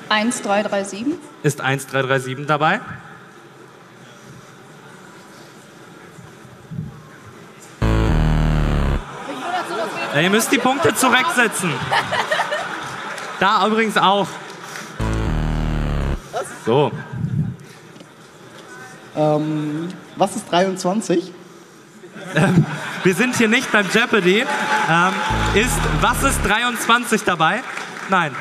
eins drei drei sieben. Ist eins drei drei sieben dabei? Ja, ihr müsst die Punkte zurücksetzen. Da übrigens auch. So. Ähm, was ist dreiundzwanzig? Ähm, wir sind hier nicht beim Jeopardy. Ähm, ist, was ist dreiundzwanzig dabei? Nein.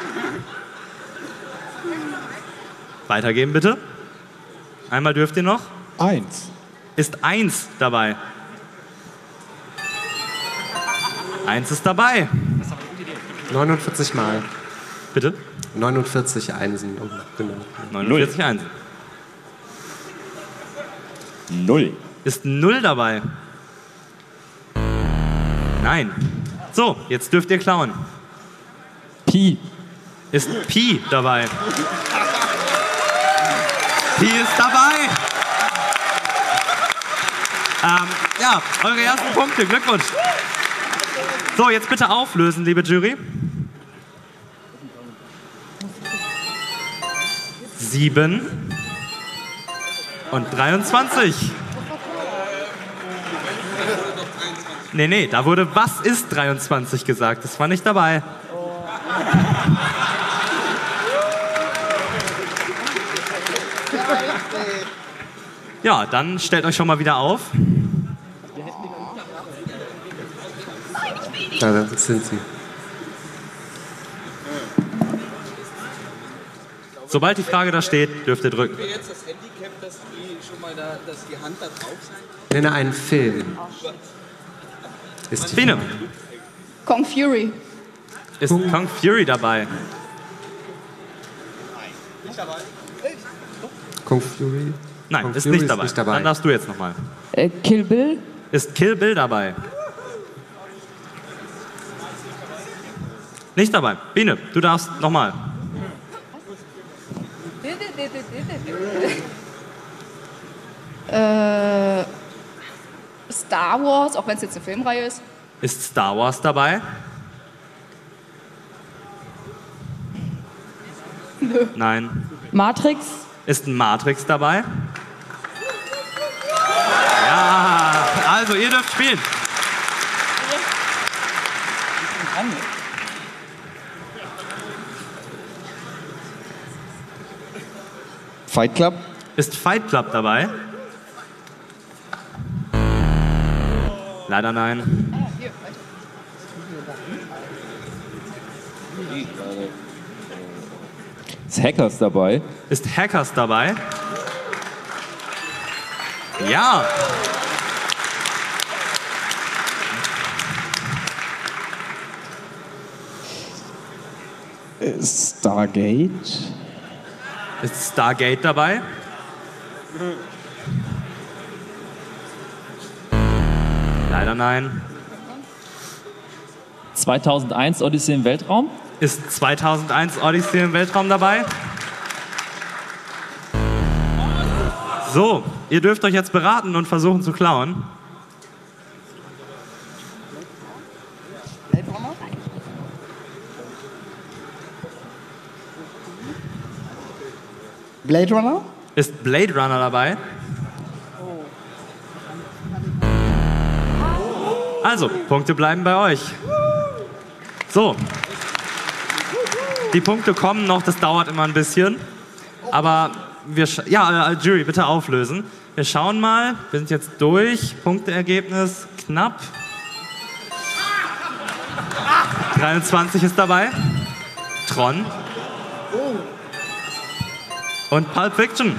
Weitergeben bitte. Einmal dürft ihr noch. Eins. Ist eins dabei? Eins ist dabei. neunundvierzig Mal. Bitte? neunundvierzig Einsen. Oh, genau. neunundvierzig Einsen. Null. Ist null dabei? Nein. So, jetzt dürft ihr klauen. Pi. Ist Pi dabei? Pi ist dabei. Ähm, ja, eure ersten Punkte. Glückwunsch. So, jetzt bitte auflösen, liebe Jury. Sieben und dreiundzwanzig. Nee, nee, da wurde was ist dreiundzwanzig gesagt. Das war nicht dabei. Ja, dann stellt euch schon mal wieder auf. Ja, das sind sie. Sobald die Frage da steht, dürft ihr drücken. Haben wir jetzt das Handicap, dass die schon mal da, dass die Hand da drauf sein? Nenne einen Film. Ist Biene. Kong Fury. Ist Kong Fury dabei? Nicht dabei. Kung Fury? Nein, Kung ist, Fury nicht, dabei. nicht dabei. Dann darfst du jetzt nochmal. Äh, Kill Bill? Ist Kill Bill dabei? Nicht dabei. Biene, du darfst nochmal. Äh, Star Wars, auch wenn es jetzt eine Filmreihe ist. Ist Star Wars dabei? Nö. Nein. Matrix? Ist Matrix dabei? Ja, also ihr dürft spielen. Fight Club? Ist Fight Club dabei? Leider nein. Ist Hackers dabei? Ist Hackers dabei? Ja. Ist Stargate? Ist Stargate dabei? Leider nein. zweitausendeins Odyssee im Weltraum? Ist zweitausendeins Odyssey im Weltraum dabei? So, ihr dürft euch jetzt beraten und versuchen zu klauen. Blade Runner? Ist Blade Runner dabei? Also, Punkte bleiben bei euch. So. Die Punkte kommen noch, das dauert immer ein bisschen. Aber wir, sch- ja, äh, Jury, bitte auflösen. Wir schauen mal, wir sind jetzt durch. Punkteergebnis knapp. dreiundzwanzig ist dabei. Tron. Und Pulp Fiction.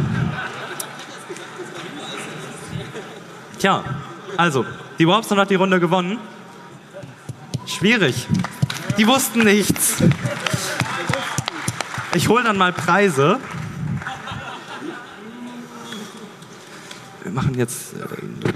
Tja, also, die Warpzone hat die Runde gewonnen. Schwierig. Die wussten nichts. Ich hole dann mal Preise. Wir machen jetzt... Äh,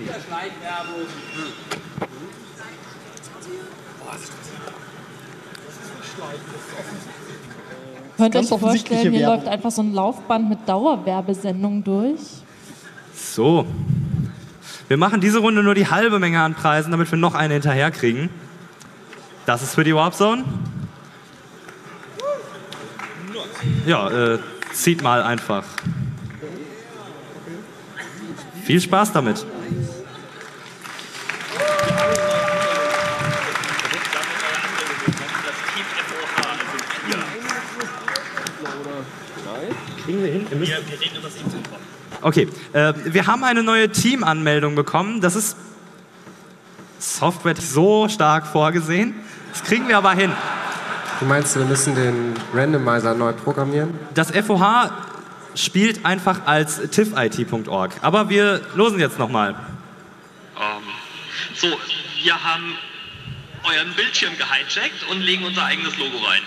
Könnt ihr euch Ganz offensichtliche vorstellen, hier Werbung. läuft einfach so ein Laufband mit Dauerwerbesendungen durch? So. Wir machen diese Runde nur die halbe Menge an Preisen, damit wir noch eine hinterher kriegen. Das ist für die Warp Zone. ja, äh, zieht mal einfach. Viel Spaß damit. Kriegen wir hin? Wir reden über das Team. Okay, äh, wir haben eine neue Teamanmeldung bekommen. Das ist Software so stark vorgesehen. Das kriegen wir aber hin. Du meinst, wir müssen den Randomizer neu programmieren? Das F O H spielt einfach als tiffit punkt org. Aber wir losen jetzt nochmal. Ähm, so, wir haben euren Bildschirm gehijackt und legen unser eigenes Logo rein.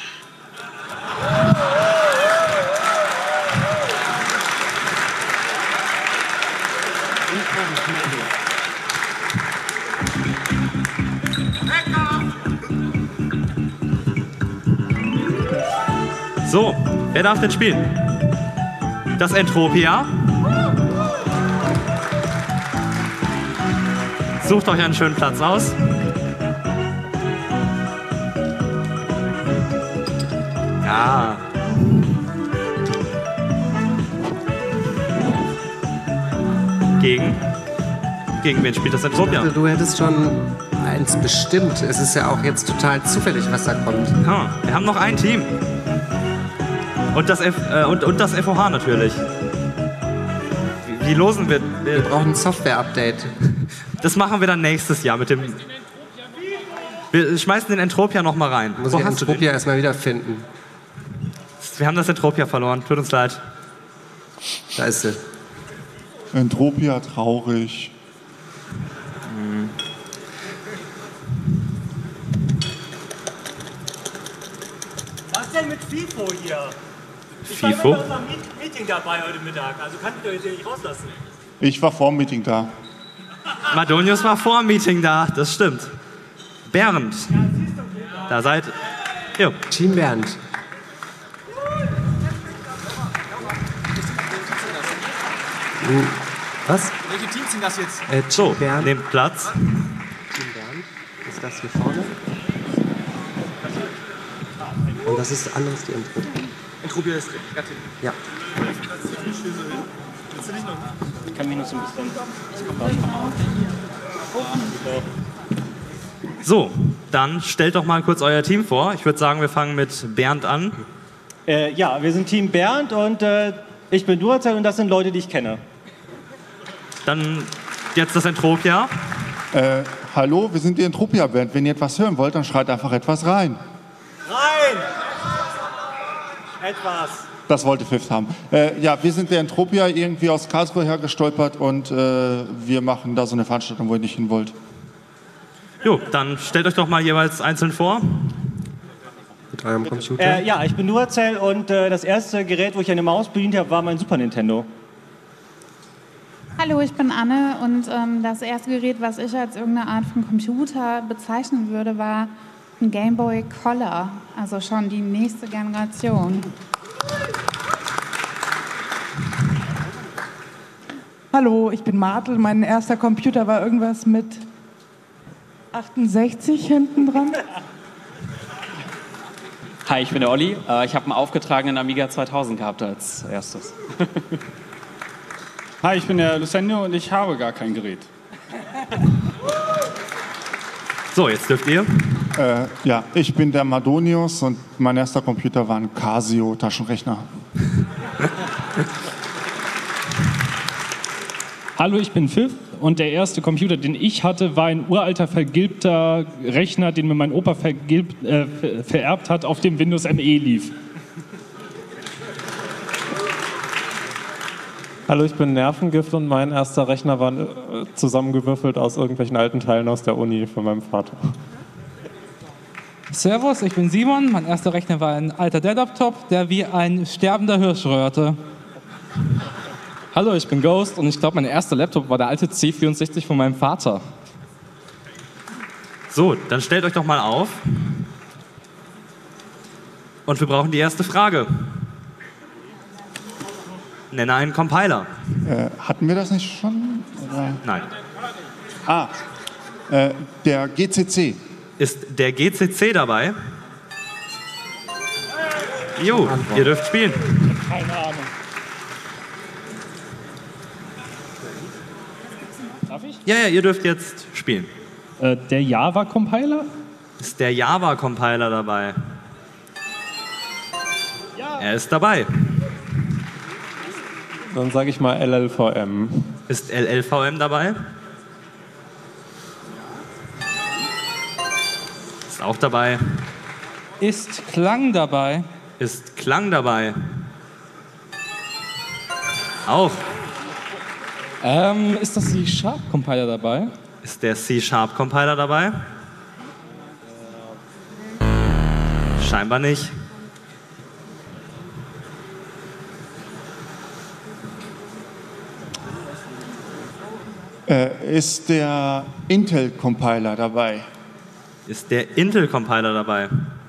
So, wer darf denn spielen? Das Entropia. Sucht euch einen schönen Platz aus. Ja. Gegen? Gegen wen spielt das Entropia? Ich dachte, du hättest schon eins bestimmt. Es ist ja auch jetzt total zufällig, was da kommt. Ja, wir haben noch ein Team. Und das, F, äh, und, und das F O H natürlich. Wie, wie losen wir? Wir, wir brauchen ein Software-Update. Das machen wir dann nächstes Jahr mit dem... Wir schmeißen den Entropia noch mal rein. Muss Wo ich hast du Entropia den? erstmal wiederfinden. Wir haben das Entropia verloren. Tut uns leid. Da ist sie. Entropia traurig. Hm. Was denn mit FIFO hier? Ich FIFO? war immer bei unserem Meeting dabei heute Mittag, also kann ich euch hier nicht rauslassen. Ich war vor dem Meeting da. Madonius war vor dem Meeting da, das stimmt. Bernd. Da seid ihr. Team Bernd. Was? Welche Teams sind das jetzt? Äh, so, Bernd. nehmt Platz. Team Bernd. Ist das hier vorne? Und das ist anderes die Entropia. Entropia ist Gattin. Ja. Ich kann minus ein bisschen. So, dann stellt doch mal kurz euer Team vor. Ich würde sagen, wir fangen mit Bernd an. Äh, ja, wir sind Team Bernd und äh, ich bin Duracell und das sind Leute, die ich kenne. Dann jetzt das Entropia. Äh, hallo, wir sind die Entropia-Band. Wenn ihr etwas hören wollt, dann schreit einfach etwas rein. Rein! Etwas. Das wollte Fifth haben. Äh, ja, wir sind der Entropia irgendwie aus Karlsruhe hergestolpert und äh, wir machen da so eine Veranstaltung, wo ihr nicht hin wollt. Jo, dann stellt euch doch mal jeweils einzeln vor. Mit eurem Computer. Äh, ja, ich bin Duracell und äh, das erste Gerät, wo ich eine Maus bedient habe, war mein Super Nintendo. Hallo, ich bin Anne und ähm, das erste Gerät, was ich als irgendeine Art von Computer bezeichnen würde, war ein Game Boy Color, also schon die nächste Generation. Hallo, ich bin Martel. Mein erster Computer war irgendwas mit achtundsechzig hinten dran. Hi, ich bin der Olli. Äh, Ich habe einen aufgetragenen Amiga zweitausend gehabt als erstes. Hi, ich bin der Lucendo und ich habe gar kein Gerät. So, jetzt dürft ihr. Äh, ja, ich bin der Madonius und mein erster Computer war ein Casio-Taschenrechner. Hallo, ich bin Pfiff und der erste Computer, den ich hatte, war ein uralter, vergilbter Rechner, den mir mein Opa vergilbt, äh, vererbt hat, auf dem Windows M E lief. Hallo, ich bin Nervengift und mein erster Rechner war äh, zusammengewürfelt aus irgendwelchen alten Teilen aus der Uni von meinem Vater. Servus, ich bin Simon. Mein erster Rechner war ein alter Dell-Laptop, der wie ein sterbender Hirsch röhrte. Hallo, ich bin Ghost und ich glaube, mein erster Laptop war der alte C vierundsechzig von meinem Vater. So, dann stellt euch doch mal auf. Und wir brauchen die erste Frage. Nenne einen Compiler. Äh, hatten wir das nicht schon? Oder? Nein. Ah, äh, der G C C. Ist der G C C dabei? Jo, ihr dürft spielen. Keine Ahnung. Darf ich? Ja, ja, ihr dürft jetzt spielen. Äh, der Java-Compiler? Ist der Java-Compiler dabei? Er ist dabei. Dann sage ich mal L L V M. Ist L L V M dabei? Ist auch dabei. Ist Klang dabei? Ist Klang dabei? Auch. Ähm, ist das die Sharp-Compiler dabei? Ist der C-Sharp-Compiler dabei? Scheinbar nicht. Äh, ist der Intel-Compiler dabei? Ist der Intel-Compiler dabei?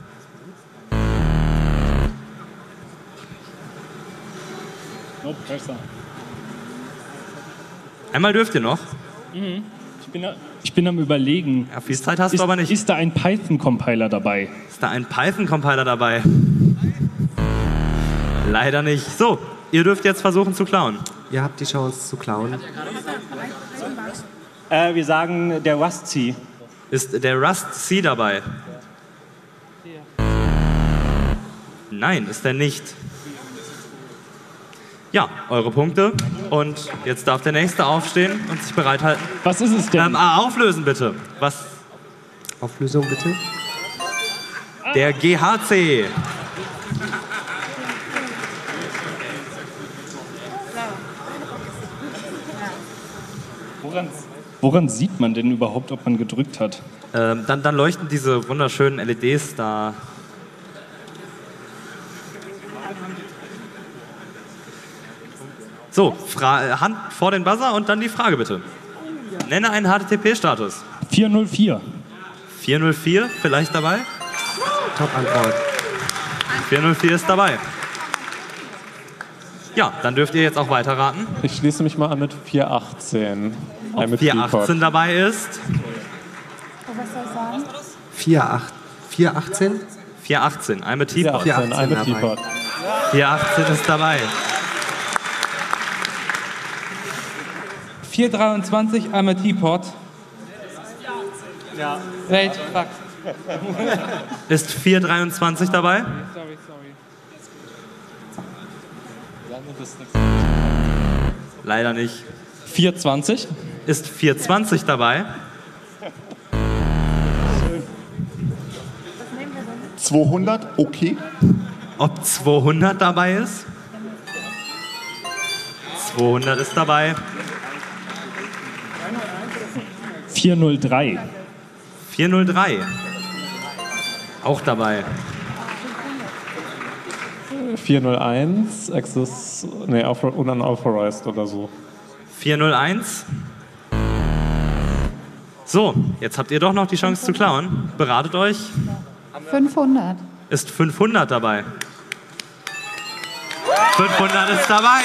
No pressure. Einmal dürft ihr noch. Mhm. Ich, bin, ich bin am Überlegen. Ja, viel Zeit hast ist, du aber nicht. Ist da ein Python-Compiler dabei? Ist da ein Python-Compiler dabei? Leider nicht. So, ihr dürft jetzt versuchen zu klauen. Ihr habt die Chance zu klauen. Äh, wir sagen der Rust C. Ist der Rust C dabei? Nein, ist er nicht. Ja, eure Punkte. Und jetzt darf der Nächste aufstehen und sich bereithalten. Was ist es denn? Ähm, ah, auflösen bitte. Was? Auflösung bitte. Der G H C. Woran, woran sieht man denn überhaupt, ob man gedrückt hat? Ähm, dann, dann leuchten diese wunderschönen L E Ds da. So, Fra Hand vor den Buzzer und dann die Frage bitte. Nenne einen H T T P-Status. vier null vier. vier null vier, vielleicht dabei? Top-Antwort. vier null vier ist dabei. Ja, dann dürft ihr jetzt auch weiterraten. Ich schließe mich mal an mit vier achtzehn. Ob vier achtzehn dabei ist? Was soll ich sagen? vier achtzehn? vier achtzehn, I'm a Teapot. vier achtzehn, I'm a Teapot. vier achtzehn ist dabei. vier dreiundzwanzig, I'm a Teapot. Ja. Wait, fuck. Ist vier dreiundzwanzig dabei? Sorry, sorry. Leider nicht. vier zwanzig? Ist vier zwanzig dabei? zweihundert, okay. Ob zweihundert dabei ist? zweihundert ist dabei. vier null drei. vier null drei. Auch dabei. vier null eins, Access, nee, unauthorized oder so. vier null eins. So, jetzt habt ihr doch noch die Chance zu klauen. Beratet euch. fünfhundert. Ist fünfhundert dabei? fünfhundert ist dabei.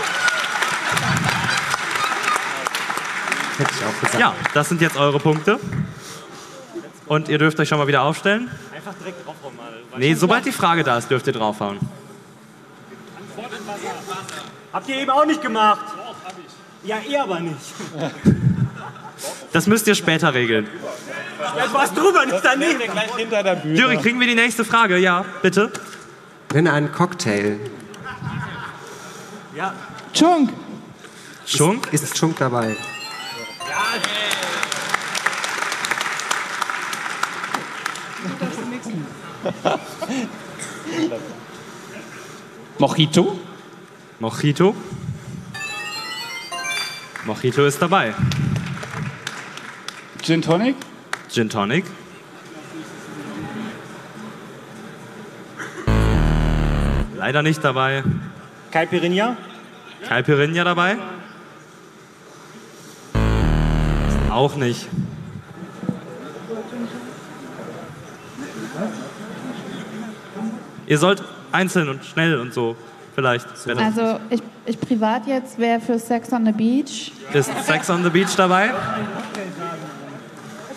Hätte ich auch gesagt. Ja, das sind jetzt eure Punkte. Und ihr dürft euch schon mal wieder aufstellen. Einfach direkt draufhauen mal. Nee, sobald die Frage da ist, dürft ihr draufhauen. Habt ihr eben auch nicht gemacht? Doch, hab ich. Ja, ihr aber nicht. Das müsst ihr später regeln. Jetzt warst drüber, nicht daneben. Gleich hinter der Bühne. Jury, kriegen wir die nächste Frage? Ja, bitte. Nenne einen Cocktail. Ja. Chunk. Chunk? Ist, ist Chunk dabei? Mojito? Mojito? Mojito ist dabei. Gin Tonic? Gin Tonic? Leider nicht dabei. Caipirinha? Caipirinha dabei? Auch nicht. Ihr sollt einzeln und schnell und so, vielleicht. Also ich, ich privat jetzt wäre für Sex on the Beach. Ist Sex on the Beach dabei?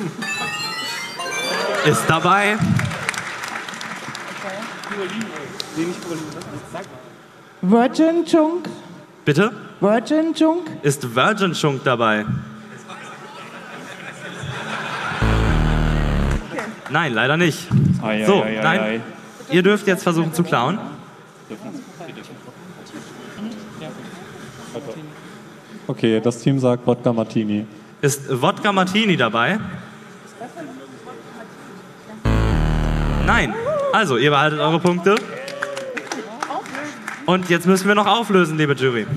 Ist dabei. Virgin Chunk. Bitte? Virgin Chunk. Ist Virgin Chunk dabei? Nein, leider nicht. Ei, So, ei, ei, nein. ei. Ihr dürft jetzt versuchen zu klauen. Okay, das Team sagt Wodka Martini. Ist Wodka Martini dabei? Nein. Also, ihr behaltet eure Punkte. Und jetzt müssen wir noch auflösen, liebe Jury.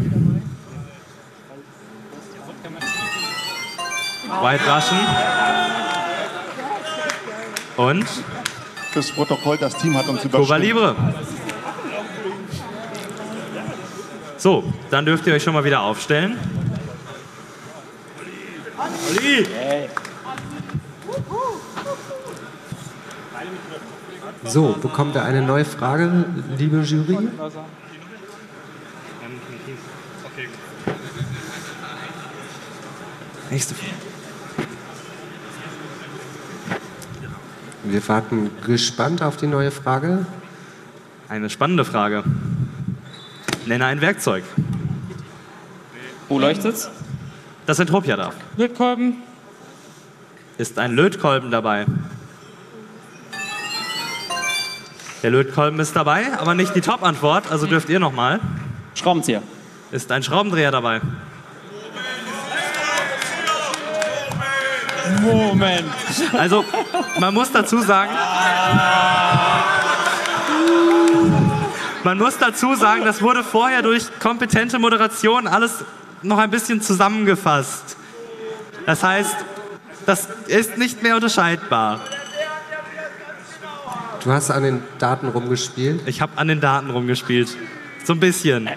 White Russian. Und? Fürs Protokoll, das Team hat uns Cuba überstimmt. Libre. So, dann dürft ihr euch schon mal wieder aufstellen. Olli! So, bekommt er eine neue Frage, liebe Jury? Nächste Frage. Wir warten gespannt auf die neue Frage. Eine spannende Frage. Nenne ein Werkzeug. Wo leuchtet's? Das Entropia darf. Lötkolben. Ist ein Lötkolben dabei? Der Lötkolben ist dabei, aber nicht die Top-Antwort, also dürft ihr nochmal. Schraubenzieher. Ist ein Schraubendreher dabei? Moment. Also, man muss dazu sagen, man muss dazu sagen, das wurde vorher durch kompetente Moderation alles noch ein bisschen zusammengefasst. Das heißt, das ist nicht mehr unterscheidbar. Du hast an den Daten rumgespielt? Ich habe an den Daten rumgespielt. So ein bisschen.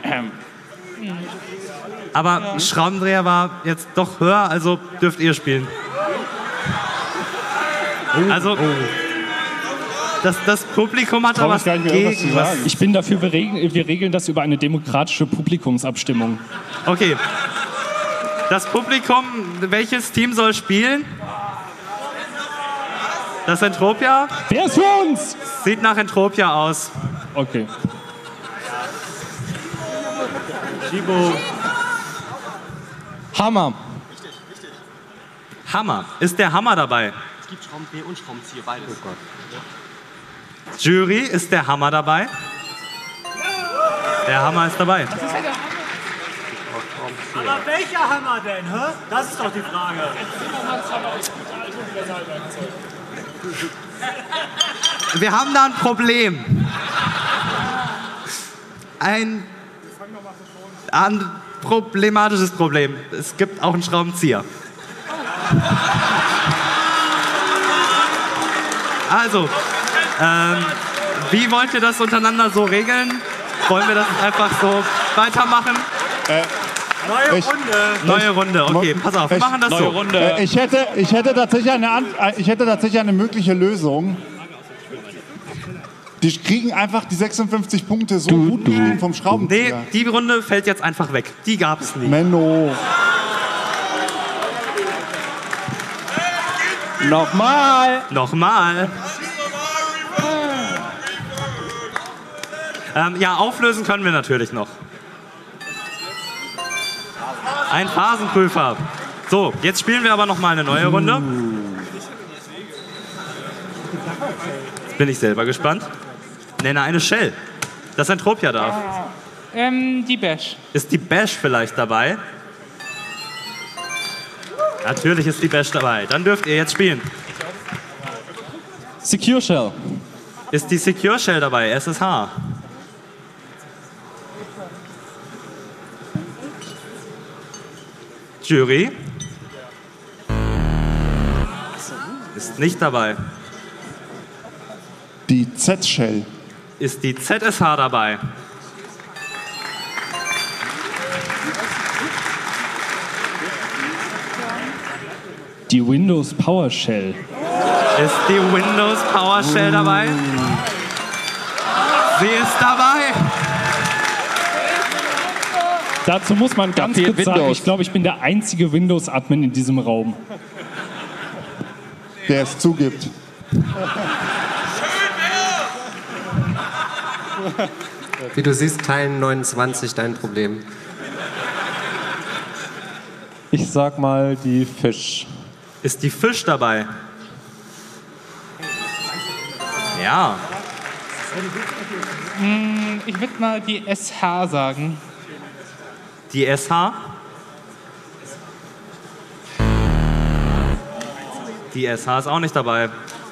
Aber Schraubendreher war jetzt doch höher, also dürft ihr spielen. Also, das, das Publikum hat da was gegen. Was Ich bin dafür, wir regeln, wir regeln das über eine demokratische Publikumsabstimmung. Okay. Das Publikum, welches Team soll spielen? Das Entropia? Wer ist für uns? Sieht nach Entropia aus. Okay. Chibo. Hammer. Hammer. Ist der Hammer dabei? Es gibt Schraubendreher und Schraubenzieher, beides. Oh Gott. Jury, ist der Hammer dabei? Der Hammer ist dabei. Aber welcher Hammer denn, hä? Das ist doch die Frage. Wir haben da ein Problem. Ein, ein problematisches Problem. Es gibt auch einen Schraubenzieher. Also, ähm, wie wollt ihr das untereinander so regeln? Wollen wir das einfach so weitermachen? Äh, Neue ich, Runde. Neue Runde, okay, pass auf, wir machen das so. Äh, ich, hätte, ich, hätte tatsächlich eine, An- äh, ich hätte tatsächlich eine mögliche Lösung. Die kriegen einfach die sechsundfünfzig Punkte so gut geschrieben vom Schraubenzieher. Nee, die Runde fällt jetzt einfach weg. Die gab es nicht. Menno. Nochmal. Nochmal. Ähm, ja, auflösen können wir natürlich noch. Ein Phasenprüfer. So, jetzt spielen wir aber noch mal eine neue Runde. Jetzt bin ich selber gespannt. Nenne eine Shell. Das Entropia darf. Ähm, die Bash. Ist die Bash vielleicht dabei? Natürlich ist die Bash dabei. Dann dürft ihr jetzt spielen. Secure Shell. Ist die Secure Shell dabei? S S H. Jury. Ist nicht dabei. Die Z-Shell. Ist die Z S H dabei? Die Windows PowerShell. Ist die Windows PowerShell dabei? Sie ist dabei. Dazu muss man ganz fehlt kurz sagen, Windows. ich glaube, ich bin der einzige Windows-Admin in diesem Raum. Der es zugibt. Wie du siehst, teilen neunundzwanzig dein Problem. Ich sag mal die Fisch. Ist die Fisch dabei? Ja. Hm, ich würde mal die S H sagen. Die S H? Die S H ist auch nicht dabei.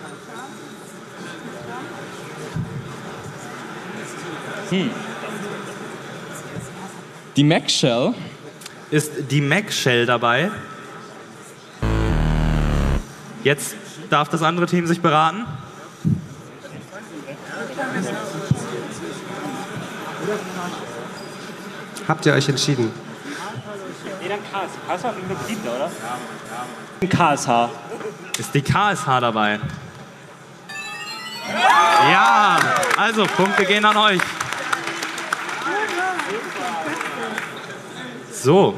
Hm. Die Mac Shell. Ist die Mac Shell dabei? Jetzt darf das andere Team sich beraten. Habt ihr euch entschieden? Nee, dann K S H. K S H ist ein beliebter, oder? Ja. K S H. Ist die K S H dabei? Ja, also Punkte gehen an euch. So.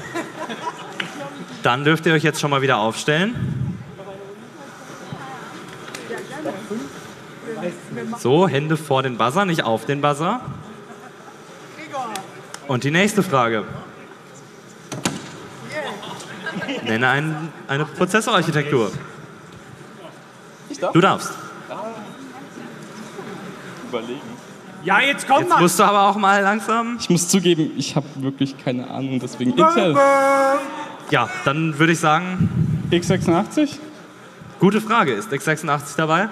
Dann dürft ihr euch jetzt schon mal wieder aufstellen. So, Hände vor den Buzzer, nicht auf den Buzzer. Und die nächste Frage. Nenne ein, eine Prozessorarchitektur. Du darfst. Überlegen. Ja, jetzt komm Jetzt mal. musst du aber auch mal langsam. Ich muss zugeben, ich habe wirklich keine Ahnung, deswegen Intel. Ja, dann würde ich sagen... x sechsundachtzig? Gute Frage. Ist x sechsundachtzig dabei?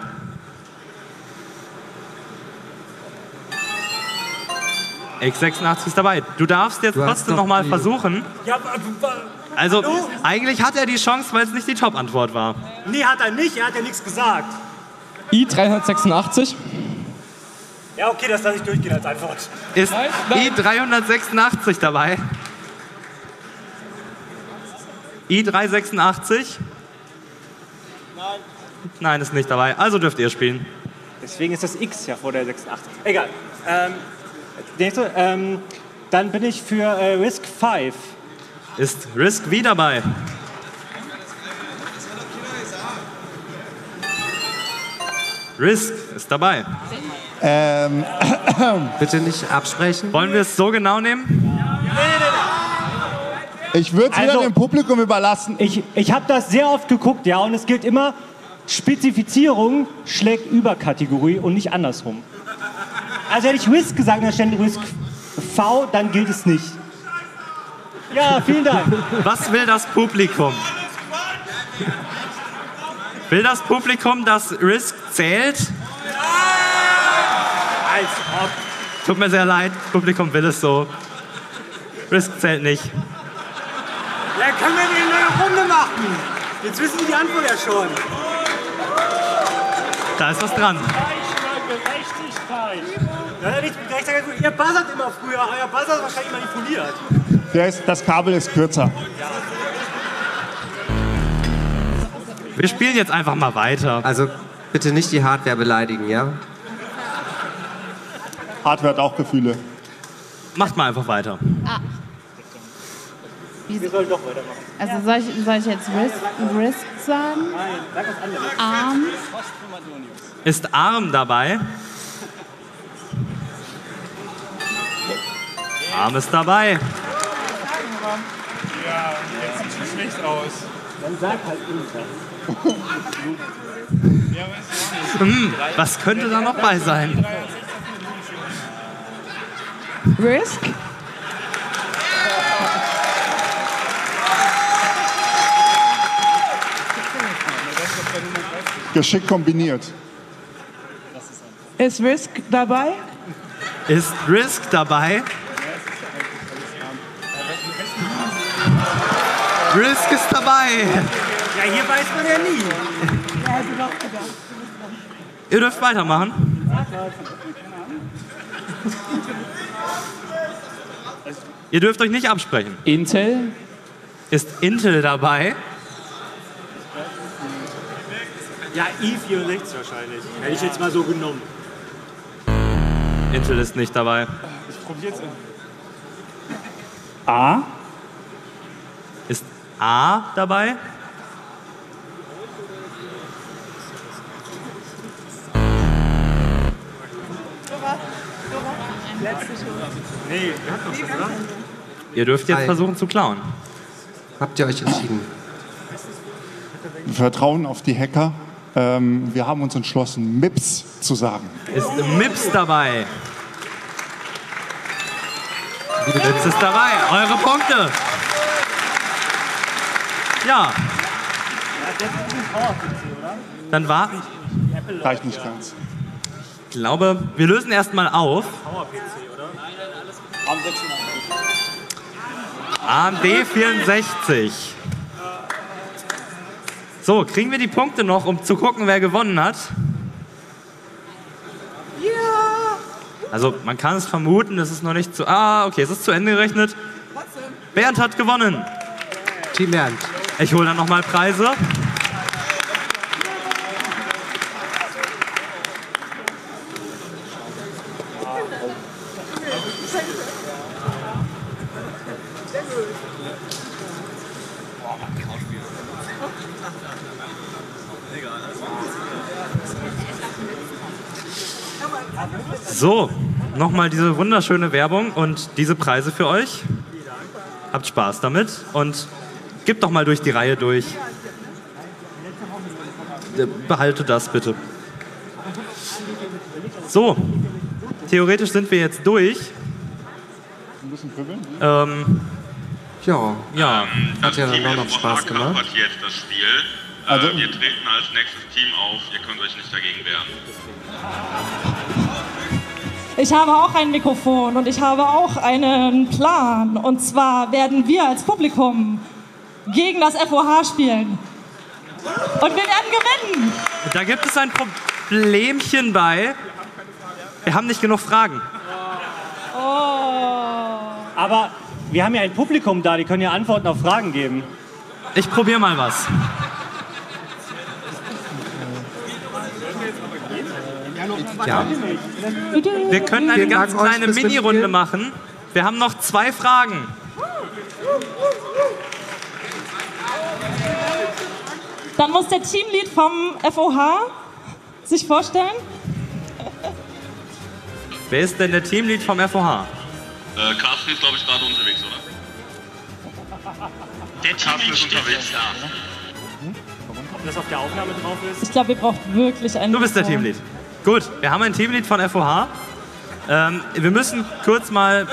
x sechsundachtzig ist dabei. Du darfst jetzt Du hast trotzdem doch noch mal die- versuchen. Ja, Also, Hallo? eigentlich hat er die Chance, weil es nicht die Top-Antwort war. nee, hat er nicht. Er hat ja nichts gesagt. i dreihundertsechsundachtzig. Ja, okay, das lasse ich durchgehen als Antwort. Ist i dreihundertsechsundachtzig dabei? i dreihundertsechsundachtzig? Nein. Nein, ist nicht dabei. Also dürft ihr spielen. Deswegen ist das X ja vor der sechsundachtzig. Egal. Ähm, nächste, ähm, dann bin ich für äh, Risk fünf. Ist Risk V dabei? Risk ist dabei. Ähm, Bitte nicht absprechen. Wollen wir es so genau nehmen? Ich würde es Also- wieder dem Publikum überlassen. Ich, ich habe das sehr oft geguckt, ja, und es gilt immer, Spezifizierung schlägt Überkategorie und nicht andersrum. Also hätte ich Risk gesagt, dann stand Risk V, dann gilt es nicht. Ja, vielen Dank. Was will das Publikum? Will das Publikum, dass Risk zählt? Als ob. Tut mir sehr leid, Publikum will es so. Risk zählt nicht. Ja, können wir eine neue Runde machen? Jetzt wissen die die Antwort ja schon. Da ist was dran. Gerechtigkeit. Ja, nichts mit Gerechtigkeit. Ihr buzzert immer früher, euer Buzzer ist wahrscheinlich manipuliert. Der ist, das Kabel ist kürzer. Wir spielen jetzt einfach mal weiter. Also bitte nicht die Hardware beleidigen, ja? Hardware hat auch Gefühle. Macht mal einfach weiter. Ah. Wir sollen doch weitermachen. Also soll ich, soll ich jetzt Risk, Risk sagen? Nein, sag was anderes. Arm? Ist Arm dabei? Arm ist dabei. Ja, jetzt sieht es schlecht aus. Dann sag halt Inter. Hm, was könnte da noch bei sein? Risk? Geschickt kombiniert. Ist Risk dabei? Ist Risk dabei? Risk ist dabei. Ja, hier weiß man ja nie. Ihr dürft weitermachen. Ihr dürft euch nicht absprechen. Intel? Ist Intel dabei? Ja, i vierundsechzig wahrscheinlich. Hätte ich jetzt mal so genommen. Intel ist nicht dabei. Ich probier's. A? Ist A dabei? Nee, wir hatten noch was, oder? Ihr dürft jetzt Hi. versuchen zu klauen. Habt ihr euch entschieden? Wir vertrauen auf die Hacker. Ähm, wir haben uns entschlossen, M I P S zu sagen. Ist M I P S dabei? M I P S ist dabei. Eure Punkte. Ja. Dann warten. Reicht nicht ganz. Ich glaube, wir lösen erstmal auf. A M D vierundsechzig. So, kriegen wir die Punkte noch, um zu gucken, wer gewonnen hat? Ja. Also, man kann es vermuten, es ist noch nicht zu... Ah, okay, es ist zu Ende gerechnet. Bernd hat gewonnen. Team Bernd. Ich hole dann nochmal Preise. So, nochmal diese wunderschöne Werbung und diese Preise für euch. Habt Spaß damit und gebt doch mal durch die Reihe durch. Behalte das bitte. So, theoretisch sind wir jetzt durch. Ein bisschen pribbeln? Ähm, ja. Ja. Hat ja dann auch noch Spaß gemacht. Hat jetzt das Spiel. Also- äh, wir treten als nächstes Team auf. Ihr könnt euch nicht dagegen wehren. Ich habe auch ein Mikrofon und ich habe auch einen Plan. Und zwar werden wir als Publikum gegen das F O H spielen. Und wir werden gewinnen. Da gibt es ein Problemchen bei. Wir haben nicht genug Fragen. Aber wir haben ja ein Publikum da, die können ja Antworten auf Fragen geben. Ich probiere mal was. Ja. Wir können eine Vielen ganz Dank euch kleine fürs Mini-Runde Mitspielen. machen. Wir haben noch zwei Fragen. Dann muss der Teamlead vom F O H sich vorstellen. Wer ist denn der Teamlead vom F O H? Äh, Carsten ist, glaube ich, gerade unterwegs, oder? Der Carsten ist unterwegs, ja. Ob das auf der Aufnahme drauf ist? Ich glaube, ihr braucht wirklich einen. Du bist der Mikrofon. Teamlead. Gut, wir haben ein Teamlead von F O H. Ähm, wir müssen kurz mal...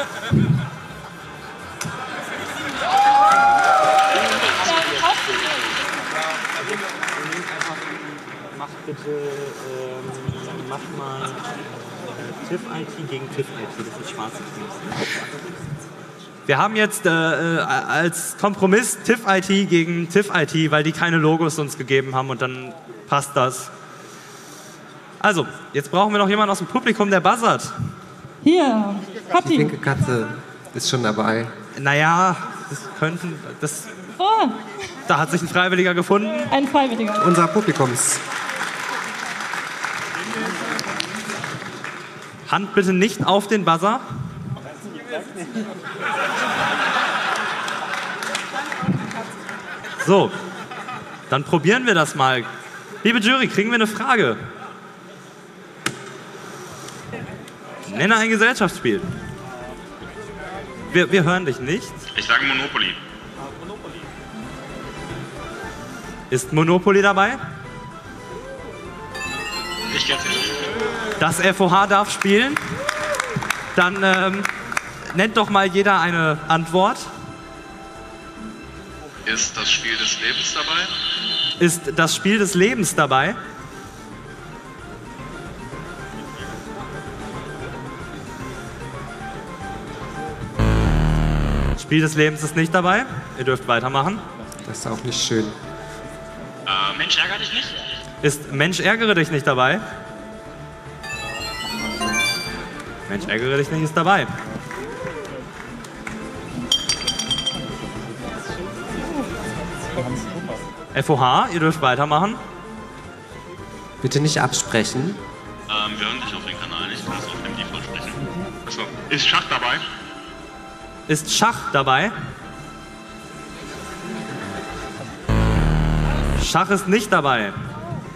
Mach bitte, ähm, mach mal T I F I T gegen T I F I T, das ist schwarze Teams. Wir haben jetzt äh, als Kompromiss T I F I T gegen T I F I T, weil die keine Logos uns gegeben haben und dann passt das. Also, jetzt brauchen wir noch jemanden aus dem Publikum, der buzzert. Hier, Die Kathi. pinke Katze ist schon dabei. Naja, das könnten, das, Oh, da hat sich ein Freiwilliger gefunden. ein Freiwilliger. Unser Publikums. Hand bitte nicht auf den Buzzer. So, dann probieren wir das mal. Liebe Jury, kriegen wir eine Frage? Nenne ein Gesellschaftsspiel. Wir, wir hören dich nicht. Ich sage Monopoly. Ist Monopoly dabei? Ich kenn's nicht. Das F O H darf spielen. Dann ähm, nennt doch mal jeder eine Antwort. Ist das Spiel des Lebens dabei? Ist das Spiel des Lebens dabei? Spiel des Lebens ist nicht dabei. Ihr dürft weitermachen. Das ist auch nicht schön. Äh, Mensch, ärger dich nicht. Ist Mensch, ärgere dich nicht dabei? Mensch, ärgere dich nicht ist dabei. F O H, ihr dürft weitermachen. Bitte nicht absprechen. Ähm, wir hören dich auf den Kanal nicht. Du musst auf dem Default sprechen. Achso. Ist Schach dabei? Ist Schach dabei? Schach ist nicht dabei.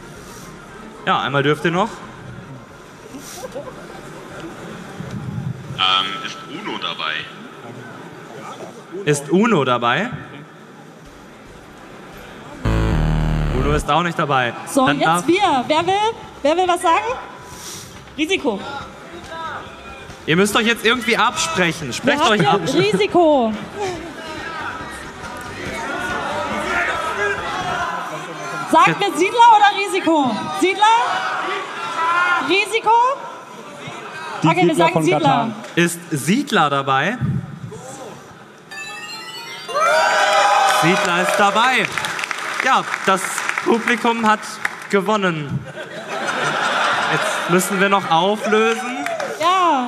Ja, einmal dürft ihr noch. Ähm, ist Uno dabei? Ist Uno dabei? Uno ist auch nicht dabei. So, Dann jetzt darf- wir. Wer will? Wer will was sagen? Risiko. Ihr müsst euch jetzt irgendwie absprechen. Wir Sprecht haben euch hier ab. Risiko. Sagt mir Siedler oder Risiko? Siedler? Risiko? Die Okay, wir Siedler sagen von Siedler. Katan. Ist Siedler dabei? Siedler ist dabei. Ja, das Publikum hat gewonnen. Jetzt müssen wir noch auflösen. Ja.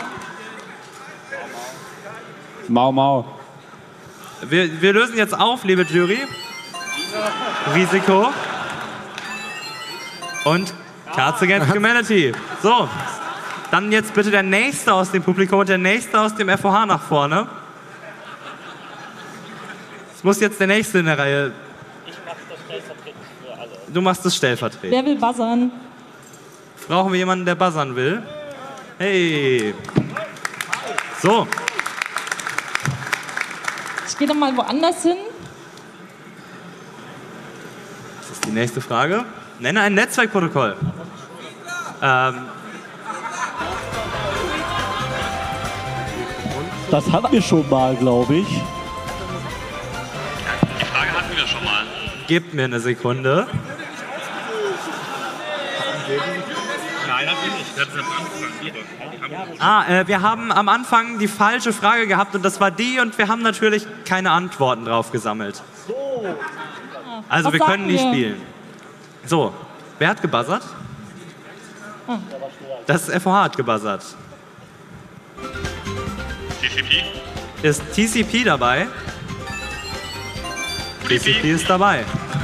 Mau Mau. Wir, wir lösen jetzt auf, liebe Jury. Risiko. Und Cards Against Humanity. So, dann jetzt bitte der Nächste aus dem Publikum und der Nächste aus dem F O H nach vorne. Es muss jetzt der Nächste in der Reihe. Du machst das stellvertretend. Wer will buzzern? Brauchen wir jemanden, der buzzern will? Hey. So. Ich gehe doch mal woanders hin. Das ist die nächste Frage. Nenne ein Netzwerkprotokoll. Ähm, Das hatten wir schon mal, glaube ich. Die Frage hatten wir schon mal. gebt mir eine Sekunde. Nein, das nicht. Das ist am Anfang. Die haben Ah, äh, wir haben am Anfang die falsche Frage gehabt und das war die und wir haben natürlich keine Antworten drauf gesammelt. Also Was wir können sagen nicht wir? spielen. So, wer hat gebuzzert? Ah. Das F O H hat gebuzzert. T C P? Ist T C P dabei? T C P ist dabei.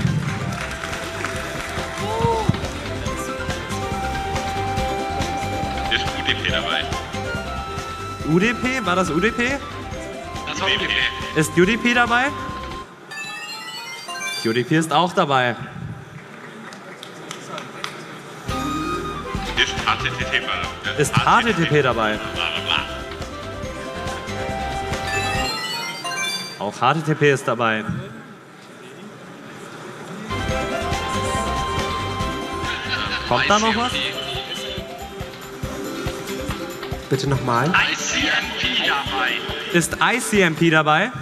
Ist U D P dabei? U D P? War das U D P? Das war U D P. Ist U D P dabei? U D P ist auch dabei. Ist H T T P dabei? Ist H T T P dabei? Auch H T T P ist dabei. Kommt da noch was? Bitte nochmal. I C M P dabei. Ist I C M P dabei?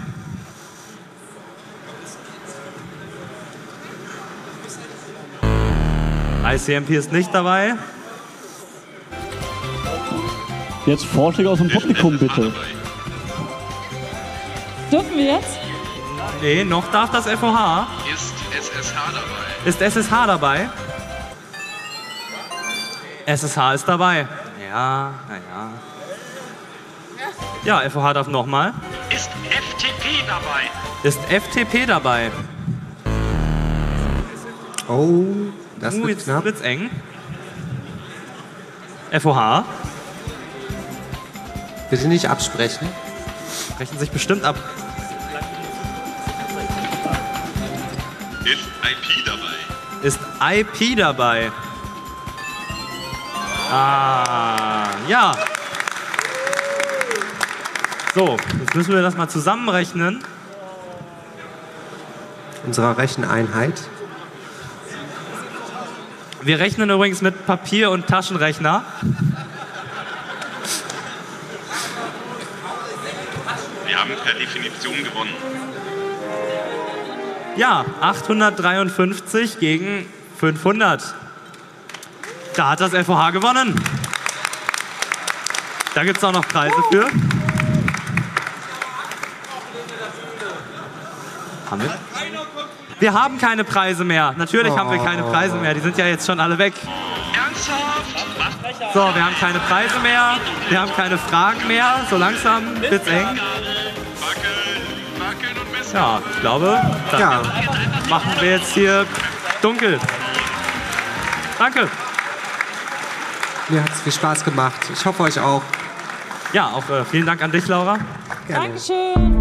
I C M P ist nicht dabei. Jetzt Vorschläge aus dem Publikum, bitte. Dürfen wir jetzt? Nee, noch darf das F O H. Ist S S H dabei? Ist S S H dabei? S S H ist dabei. Ja, naja. Ja, F O H darf nochmal. Ist F T P dabei? Ist F T P dabei? Oh, das uh, wird jetzt knapp. wird's eng. F O H. Bitte nicht absprechen. Sprechen sich bestimmt ab. Ist I P dabei? Ist I P dabei? Ah, ja. So, jetzt müssen wir das mal zusammenrechnen. Unserer Recheneinheit. Wir rechnen übrigens mit Papier- und Taschenrechner. Wir haben per Definition gewonnen. Ja, achthundertdreiundfünfzig gegen fünfhundert. Da hat das F O H gewonnen. Da gibt es auch noch Preise für. Haben wir? Wir haben keine Preise mehr. Natürlich haben wir keine Preise mehr. Die sind ja jetzt schon alle weg. Ernsthaft? So, wir haben keine Preise mehr. Wir haben keine Fragen mehr. So langsam wird's eng. Ja, ich glaube, dann Ja. machen wir jetzt hier dunkel. Danke. Mir hat es viel Spaß gemacht. Ich hoffe euch auch. Ja, auch äh, vielen Dank an dich, Laura. Gerne. Dankeschön.